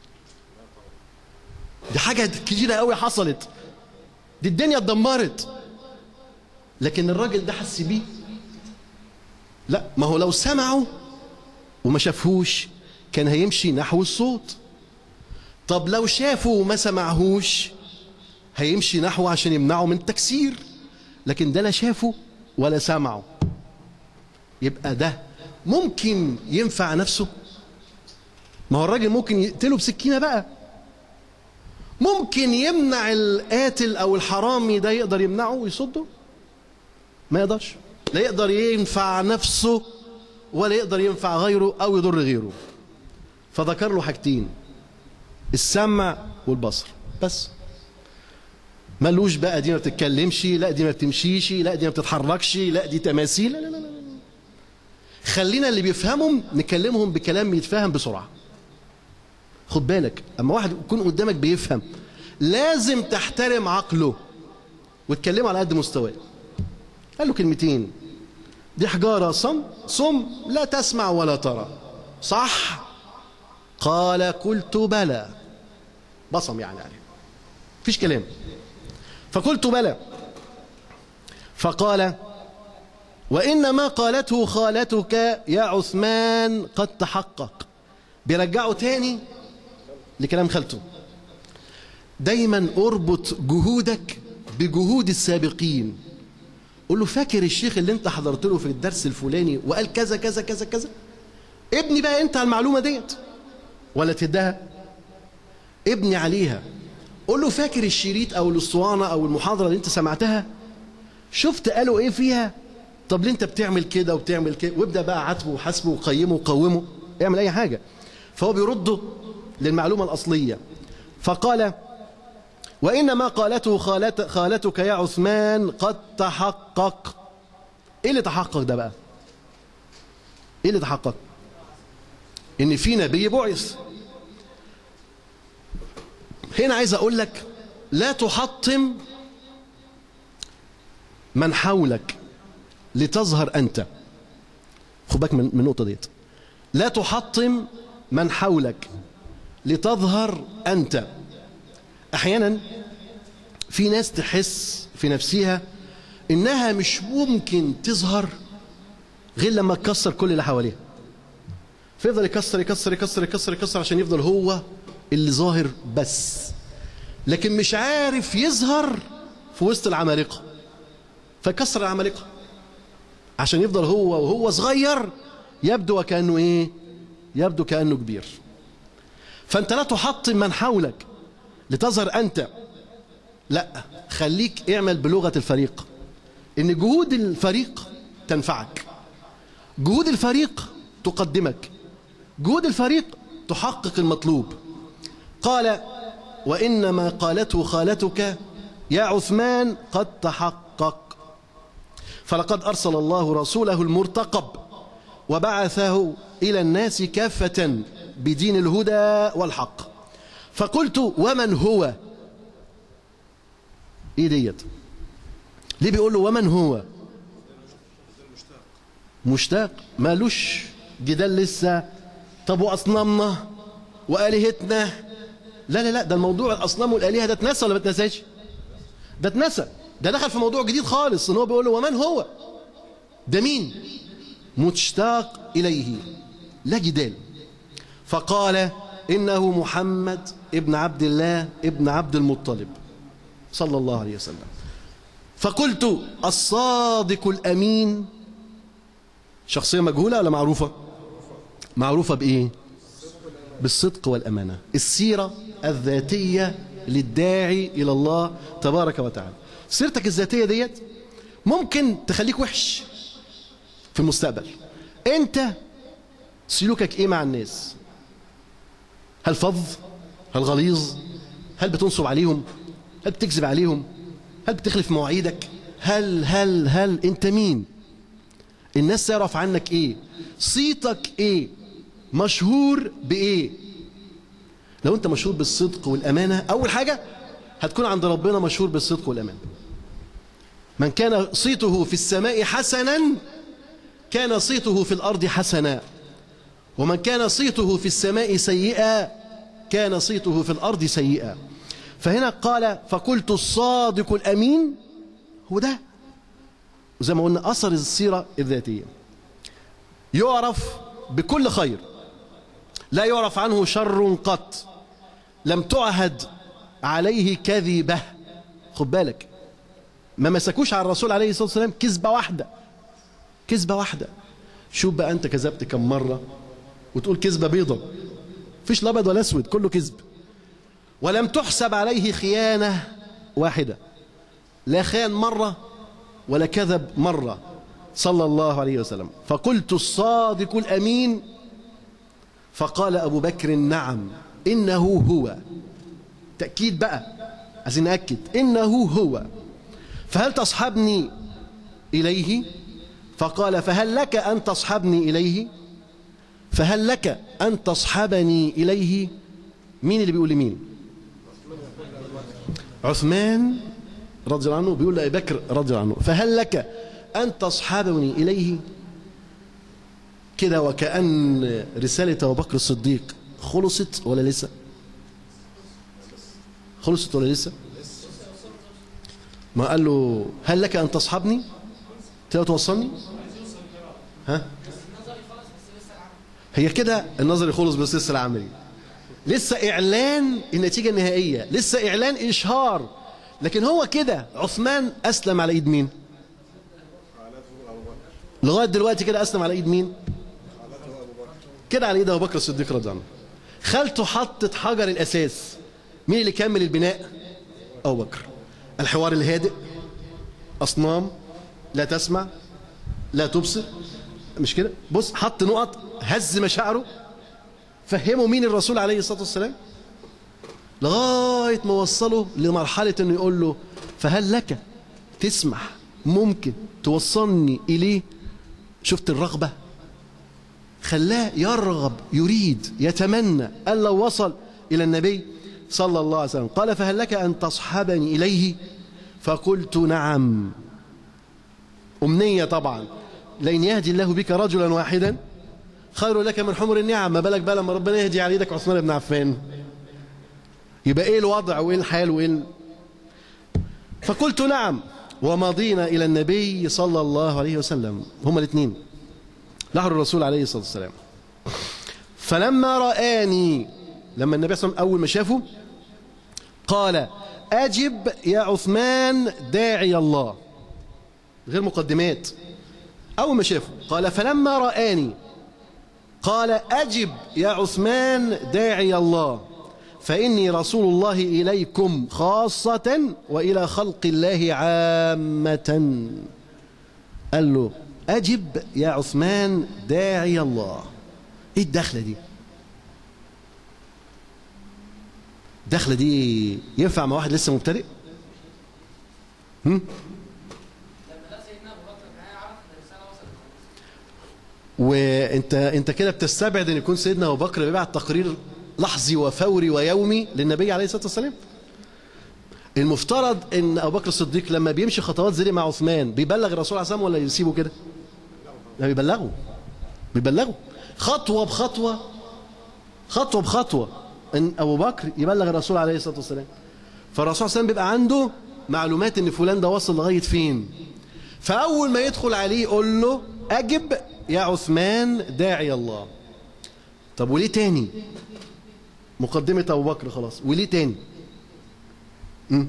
دي حاجة كتيرة قوي حصلت، دي الدنيا اتدمرت، لكن الراجل ده حس بيه؟ لا. ما هو لو سمعه وما شافهوش كان هيمشي نحو الصوت. طب لو شافه وما سمعهوش هيمشي نحوه عشان يمنعه من التكسير، لكن ده لا شافه ولا سمعه. يبقى ده ممكن ينفع نفسه؟ ما هو الراجل ممكن يقتله بسكينة بقى، ممكن يمنع القاتل أو الحرامي ده، يقدر يمنعه ويصده؟ ما يقدرش. لا يقدر ينفع نفسه ولا يقدر ينفع غيره أو يضر غيره. فذكر له حاجتين، السمع والبصر بس. ملوش بقى دي ما بتتكلمش، لا دي ما بتمشيش، لا دي ما بتتحركش، لا دي تماثيل، لا لا لا لا. خلينا اللي بيفهمهم نكلمهم بكلام يتفهم بسرعة. خد بالك اما واحد يكون قدامك بيفهم لازم تحترم عقله وتكلمه على قد مستواه. قال له كلمتين، دي حجارة صم صم لا تسمع ولا ترى، صح؟ قال قلت بلى. بصم يعني عليه، مفيش كلام. فقلت بلى. فقال وإنما قالته خالتك يا عثمان قد تحقق. بيرجعه تاني لكلام خالته. دايما اربط جهودك بجهود السابقين. قول له فاكر الشيخ اللي انت حضرت له في الدرس الفلاني وقال كذا كذا كذا كذا؟ ابني بقى انت على المعلومة ديت ولا تدها؟ ابني عليها. قول له فاكر الشريط او الاسطوانة او المحاضرة اللي انت سمعتها؟ شفت قالوا ايه فيها؟ طب ليه انت بتعمل كده وبتعمل كده؟ وابدأ بقى عاتبه وحاسبه وقيمه وقومه، اعمل اي حاجة. فهو بيرده للمعلومة الأصلية. فقال وإنما قالته خالت خالتك يا عثمان قد تحقق. ايه اللي تحقق ده بقى؟ ايه اللي تحقق؟ ان في نبي بعث. هنا عايز اقول لك لا تحطم من حولك لتظهر انت. خد بالك من النقطة ديت. لا تحطم من حولك لتظهر أنت. أحيانا في ناس تحس في نفسها إنها مش ممكن تظهر غير لما تكسر كل اللي حواليها، فيفضل يكسر يكسر يكسر يكسر يكسر عشان يفضل هو اللي ظاهر بس، لكن مش عارف يظهر في وسط العمالقة، فيكسر العمالقة عشان يفضل هو وهو صغير يبدو وكأنه إيه؟ يبدو كأنه كبير. فأنت لا تحطم من حولك لتظهر أنت، لا، خليك اعمل بلغة الفريق، إن جهود الفريق تنفعك، جهود الفريق تقدمك، جهود الفريق تحقق المطلوب. قال وإنما قالته خالتك يا عثمان قد تحقق، فلقد أرسل الله رسوله المرتقب وبعثه إلى الناس كافة بدين الهدى والحق. فقلت ومن هو؟ ايه ديت؟ ليه بيقول له ومن هو؟ مشتاق، مالوش جدال لسه. طب وأصنامنا وآلهتنا؟ لا لا لا، ده الموضوع الأصنام والآلهة ده اتنسى ولا ما اتنساش؟ ده اتنسى، ده دخل في موضوع جديد خالص، ان هو بيقول له ومن هو؟ ده مين؟ مشتاق إليه، لا جدال. فقال إنه محمد ابن عبد الله ابن عبد المطلب صلى الله عليه وسلم. فقلت الصادق الأمين شخصية مجهولة ولا معروفة؟ معروفة بإيه؟ بالصدق والأمانة. السيرة الذاتية للداعي إلى الله تبارك وتعالى. سيرتك الذاتية ديت ممكن تخليك وحش في المستقبل. أنت سلوكك إيه مع الناس؟ هل فظ؟ هل غليظ؟ هل بتنصب عليهم؟ هل بتكذب عليهم؟ هل بتخلف مواعيدك؟ هل هل هل أنت مين؟ الناس تعرف عنك إيه؟ صيتك إيه؟ مشهور بإيه؟ لو أنت مشهور بالصدق والأمانة، أول حاجة هتكون عند ربنا مشهور بالصدق والأمانة. من كان صيته في السماء حسنا كان صيته في الأرض حسنا، ومن كان صيته في السماء سيئا كان صيته في الأرض سيئا. فهنا قال فقلت الصادق الأمين هو ده. وزي ما قلنا أثر السيرة الذاتية يعرف بكل خير، لا يعرف عنه شر قط، لم تعهد عليه كذبة. خد بالك، ما مسكوش على الرسول عليه الصلاة والسلام كذبة واحدة، كذبة واحدة. شوف بقى أنت كذبت كم مرة وتقول كذبة بيضة، فيش الأبيض ولا أسود، كله كذب. ولم تحسب عليه خيانة واحدة، لا خان مرة ولا كذب مرة صلى الله عليه وسلم. فقلت الصادق الأمين، فقال أبو بكر نعم إنه هو. تأكيد بقى، عايزين نأكد إنه هو. فهل تصحبني إليه؟ فقال فهل لك أن تصحبني إليه؟ فهل لك أن تصحبني إليه؟ مين اللي بيقول لمين؟ عثمان رضي الله عنه بيقول لأبي بكر رضي الله عنه فهل لك أن تصحبني إليه؟ كده وكأن رسالة أبو بكر الصديق خلصت ولا لسه؟ خلصت ولا لسه؟ ما قال له هل لك أن تصحبني؟ تقدر توصلني؟ ها؟ هي كده النظري خلص بس لسه العملي، لسه إعلان النتيجة النهائية، لسه إعلان إشهار. لكن هو كده عثمان أسلم على إيد مين؟ لغاية دلوقتي كده أسلم على إيد مين؟ كده على إيد أبو بكر الصديق رضي الله عنه. خالته حطت حجر الأساس، مين اللي كمل البناء؟ أبو بكر. الحوار الهادئ، أصنام لا تسمع لا تبصر، مش كده؟ بص حط نقط، هز مشاعره، فهموا مين الرسول عليه الصلاة والسلام، لغاية ما وصله لمرحلة انه يقول له فهل لك تسمح ممكن توصلني إليه؟ شفت الرغبة؟ خلاه يرغب، يريد، يتمنى أن لو وصل إلى النبي صلى الله عليه وسلم. قال فهل لك أن تصحبني إليه؟ فقلت نعم. أمنية طبعا، لئن يهدي الله بك رجلا واحدا خير لك من حمر النعم. ما بالك بقى لما ربنا يهدي على يدك عثمان بن عفان، يبقى ايه الوضع وايه الحال وايه ال... فقلت نعم. ومضينا الى النبي صلى الله عليه وسلم، هما الاثنين لحر الرسول عليه الصلاه والسلام. فلما رآني، لما النبي صلى الله عليه وسلم اول ما شافه قال اجب يا عثمان داعي الله، غير مقدمات. اول ما شافه قال فلما رآني قال أجب يا عثمان داعي الله فإني رسول الله إليكم خاصة وإلى خلق الله عامة. قال له أجب يا عثمان داعي الله. إيه الدخلة دي؟ الدخلة دي ينفع مع واحد لسه مبتدئ؟ هم؟ وانت انت كده بتستبعد ان يكون سيدنا ابو بكر بيبعت تقرير لحظي وفوري ويومي للنبي عليه الصلاه والسلام. المفترض ان ابو بكر الصديق لما بيمشي خطوات زي مع عثمان بيبلغ الرسول عليه الصلاه والسلام ولا يسيبه كده؟ لا، بيبلغه بيبلغه خطوه بخطوه، خطوه بخطوه، ان ابو بكر يبلغ الرسول عليه الصلاه والسلام. فالرسول صلى الله عليه وسلم بيبقى عنده معلومات ان فلان ده وصل لغايه فين، فاول ما يدخل عليه يقول له اجب يا عثمان داعي الله. طب وليه تاني؟ مقدمة أبو بكر خلاص. وليه تاني؟ م?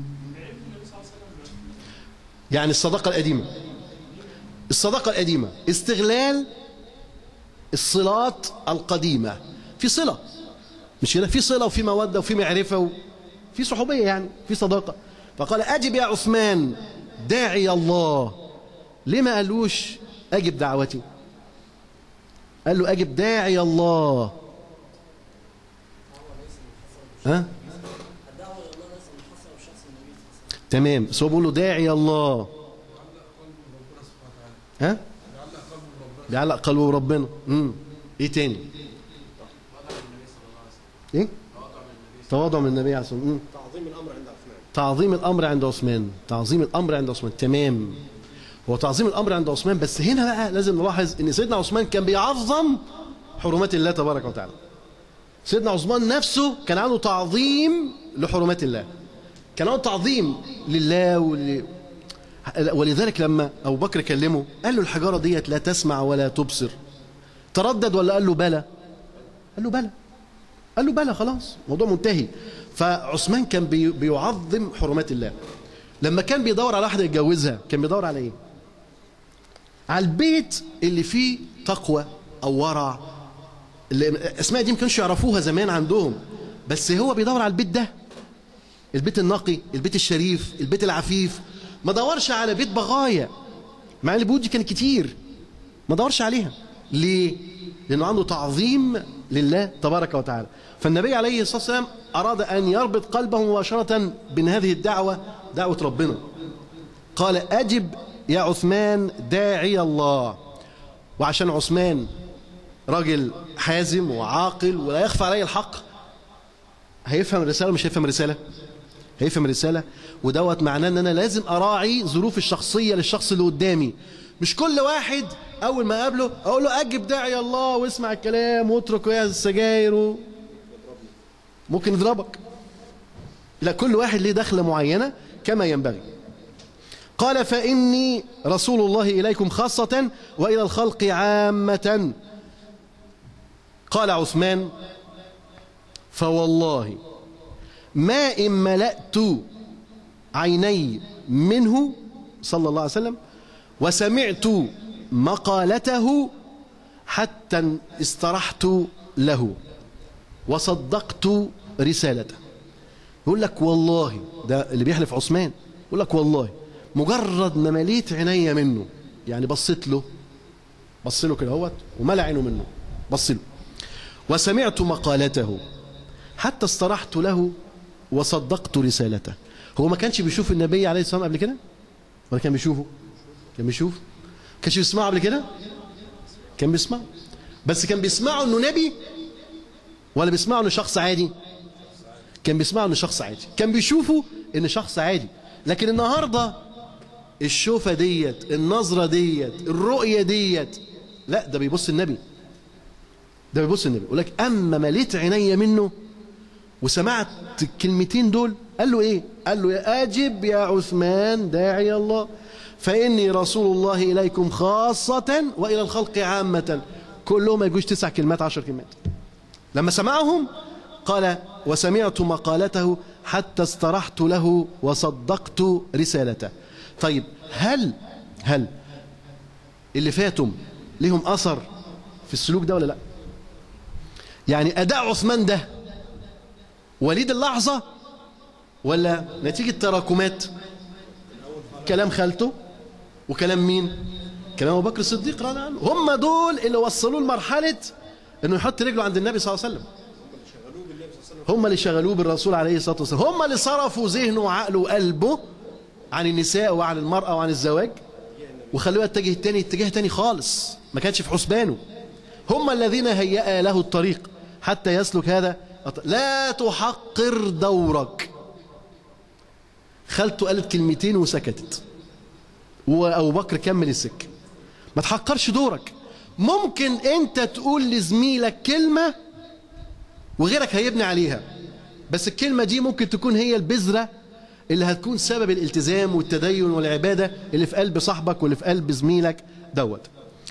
يعني الصداقة القديمة، الصداقة القديمة استغلال الصلات القديمة. في صلة مش كده؟ في صلة وفي مودة وفي معرفة وفي صحوبية، يعني في صداقة. فقال أجب يا عثمان داعي الله. ليه ما قالوش أجب دعوتي؟ قال له أجب داعي الله. ها؟ تمام. بس هو بيقول له داعي الله. ها؟ بيعلق قلبه بربنا. امم ايه تاني؟ ايه؟ تواضع من النبي عليه الصلاه والسلام. تعظيم الامر عند عثمان. تعظيم الامر عند عثمان. تعظيم الامر عند عثمان. تمام. هو تعظيم الامر عند عثمان، بس هنا بقى لازم نلاحظ ان سيدنا عثمان كان بيعظم حرمات الله تبارك وتعالى. سيدنا عثمان نفسه كان عنده تعظيم لحرمات الله، كان عنده تعظيم لله ول... ولذلك لما أبو بكر كلمه قال له الحجارة ديت لا تسمع ولا تبصر، تردد ولا قال له بلى؟ قال له بلى. قال له بلى، خلاص الموضوع منتهي. فعثمان كان بي... بيعظم حرمات الله. لما كان بيدور على واحدة يتجوزها كان بيدور على ايه؟ على البيت اللي فيه تقوى أو ورع. الأسماء دي ما كانش يعرفوها زمان عندهم، بس هو بيدور على البيت ده، البيت النقي، البيت الشريف، البيت العفيف. ما دورش على بيت بغايا، مع ان البيوت دي كانت كتير، ما دورش عليها. ليه؟ لأنه عنده تعظيم لله تبارك وتعالى. فالنبي عليه الصلاة والسلام أراد أن يربط قلبه مباشرة بين هذه الدعوة، دعوة ربنا. قال أجب يا عثمان داعي الله. وعشان عثمان راجل حازم وعاقل ولا يخفى عليه الحق، هيفهم الرسالة مش هيفهم الرسالة؟ هيفهم الرسالة. ودوت معناه ان انا لازم اراعي ظروف الشخصية للشخص اللي قدامي. مش كل واحد اول ما اقابله اقول له اجب داعي الله واسمع الكلام واترك يا السجاير و... ممكن يضربك. لا، كل واحد ليه دخلة معينة كما ينبغي. قال فإني رسول الله إليكم خاصة وإلى الخلق عامة. قال عثمان فوالله ما إن ملأت عيني منه صلى الله عليه وسلم وسمعت مقالته حتى استرحت له وصدقت رسالته. يقول لك والله، ده اللي بيحلف عثمان، يقول لك والله مجرد ما مليت عيني منه، يعني بصيت له، بص له كده اهوت وملأ عينه منه، بص له وسمعت مقالته حتى استرحت له وصدقت رسالته. هو ما كانش بيشوف النبي عليه الصلاة والسلام قبل كده؟ ولا كان بيشوفه؟ كان بيشوف؟ كانش بيسمعه قبل كده؟ كان بيسمعه، بس كان بيسمعه انه نبي ولا بيسمعه انه شخص عادي؟ كان بيسمعه انه شخص عادي، كان بيشوفه انه شخص عادي. لكن النهارده الشوفة ديت، النظرة ديت، الرؤية ديت، لا ده بيبص النبي، ده بيبص النبي. يقول لك اما مليت عيني منه وسمعت الكلمتين دول، قال له ايه؟ قال له يا اجب يا عثمان داعي الله فاني رسول الله اليكم خاصة والى الخلق عامة. كلهم ما يجوش تسع كلمات عشر كلمات. لما سمعهم قال وسمعت مقالته حتى استرحت له وصدقت رسالته. طيب هل هل اللي فاتهم لهم اثر في السلوك ده ولا لا؟ يعني اداء عثمان ده وليد اللحظة ولا نتيجة تراكمات؟ كلام خالته وكلام مين؟ كلام أبو بكر الصديق رضي الله عنه. هم دول اللي وصلوه لمرحلة انه يحط رجله عند النبي صلى الله عليه وسلم. هم اللي شغلوه بالرسول عليه الصلاة والسلام، هم اللي صرفوا ذهنه وعقله وقلبه عن النساء وعن المرأة وعن الزواج وخلوه يتجه تاني اتجاه تاني خالص ما كانش في حسبانه. هم الذين هيأ له الطريق حتى يسلك هذا. لا تحقر دورك. خالته قالت كلمتين وسكتت وأبو بكر كمل السكة. ما تحقرش دورك. ممكن انت تقول لزميلك كلمة وغيرك هيبني عليها، بس الكلمة دي ممكن تكون هي البذرة اللي هتكون سبب الالتزام والتدين والعبادة اللي في قلب صاحبك واللي في قلب زميلك دوت.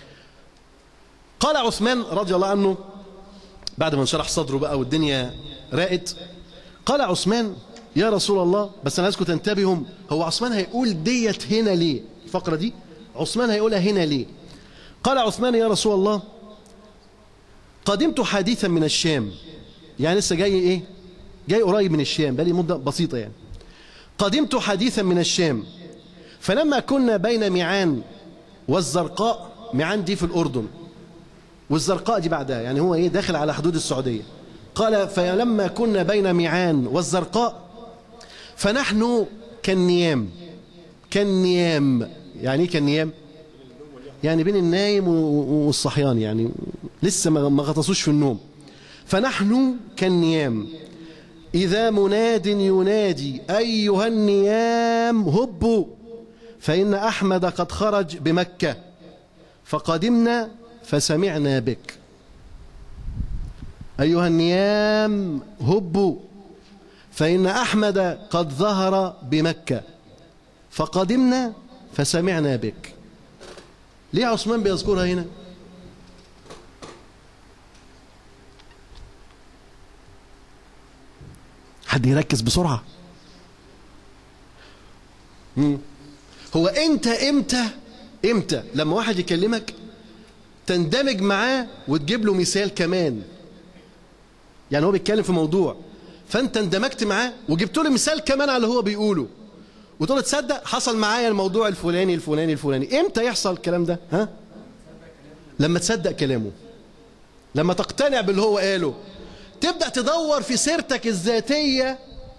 قال عثمان رضي الله عنه بعد ما انشرح صدره بقى والدنيا راقت. قال عثمان يا رسول الله، بس أنا عايزكم تنتبهوا، هو عثمان هيقول ديت هنا ليه؟ الفقرة دي عثمان هيقولها هنا ليه؟ قال عثمان يا رسول الله قدمت حديثا من الشام، يعني لسه جاي إيه؟ جاي قريب من الشام، بقالي مدة بسيطة يعني. قدمت حديثا من الشام فلما كنا بين معان والزرقاء، معان دي في الأردن والزرقاء دي بعدها، يعني هو إيه داخل على حدود السعودية. قال فلما كنا بين معان والزرقاء فنحن كالنيام. كالنيام يعني ايه كالنيام؟ يعني بين النايم والصحيان، يعني لسه ما غطسوش في النوم. فنحن كالنيام إذا مناد ينادي أيها النيام هبوا فإن أحمد قد خرج بمكة فقدمنا فسمعنا بك. أيها النيام هبوا فإن أحمد قد ظهر بمكة فقدمنا فسمعنا بك. ليه عثمان بيذكرها هنا؟ حد يركز بسرعة. مم. هو انت امتى امتى لما واحد يكلمك تندمج معاه وتجيب له مثال كمان؟ يعني هو بيتكلم في موضوع فانت اندمجت معاه وجبت له مثال كمان على اللي هو بيقوله وتقول له تصدق حصل معايا الموضوع الفلاني الفلاني الفلاني. امتى يحصل الكلام ده؟ ها؟ لما تصدق كلامه، لما تقتنع باللي هو قاله، تبدأ تدور في سيرتك الذاتية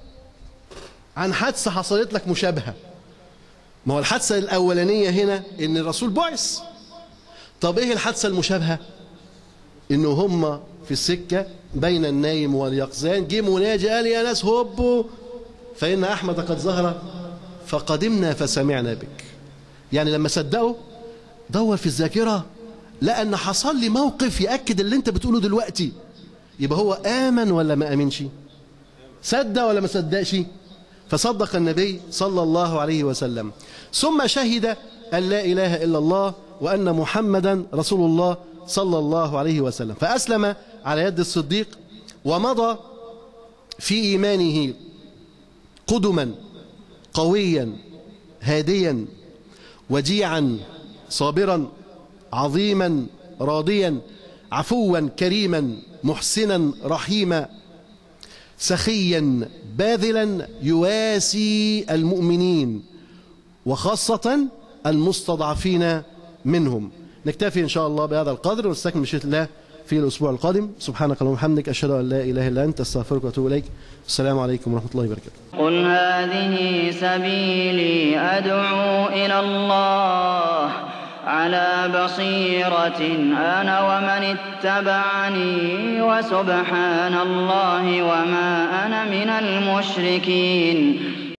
عن حادثة حصلت لك مشابهة. ما هو الحادثة الأولانية هنا إن الرسول بعث. طب إيه الحادثة المشابهة؟ إنه هم في السكة بين النايم واليقظان جه مناجي قال يا ناس هبوا فإن أحمد قد ظهر فقدمنا فسمعنا بك. يعني لما صدقوا دور في الذاكرة لأن حصل لي موقف يأكد اللي أنت بتقوله دلوقتي. يبقى هو آمن ولا ما آمنش؟ صدق ولا ما صدقش؟ فصدق النبي صلى الله عليه وسلم ثم شهد أن لا إله إلا الله وأن محمدا رسول الله صلى الله عليه وسلم فأسلم على يد الصديق ومضى في إيمانه قدما قويا هاديا وديعا صابرا عظيما راضيا عفوا كريما محسنا رحيما سخيا باذلا يواسي المؤمنين وخاصة المستضعفين منهم. نكتفي إن شاء الله بهذا القدر ونستكمل مشيئة الله في الأسبوع القادم. سبحانك اللهم وبحمدك أشهد أن لا إله إلا أنت أستغفرك وأتوب إليك. السلام عليكم ورحمة الله وبركاته. قل هذه سبيلي أدعو إلى الله على بصيرة أنا ومن اتبعني وسبحان الله وما أنا من المشركين.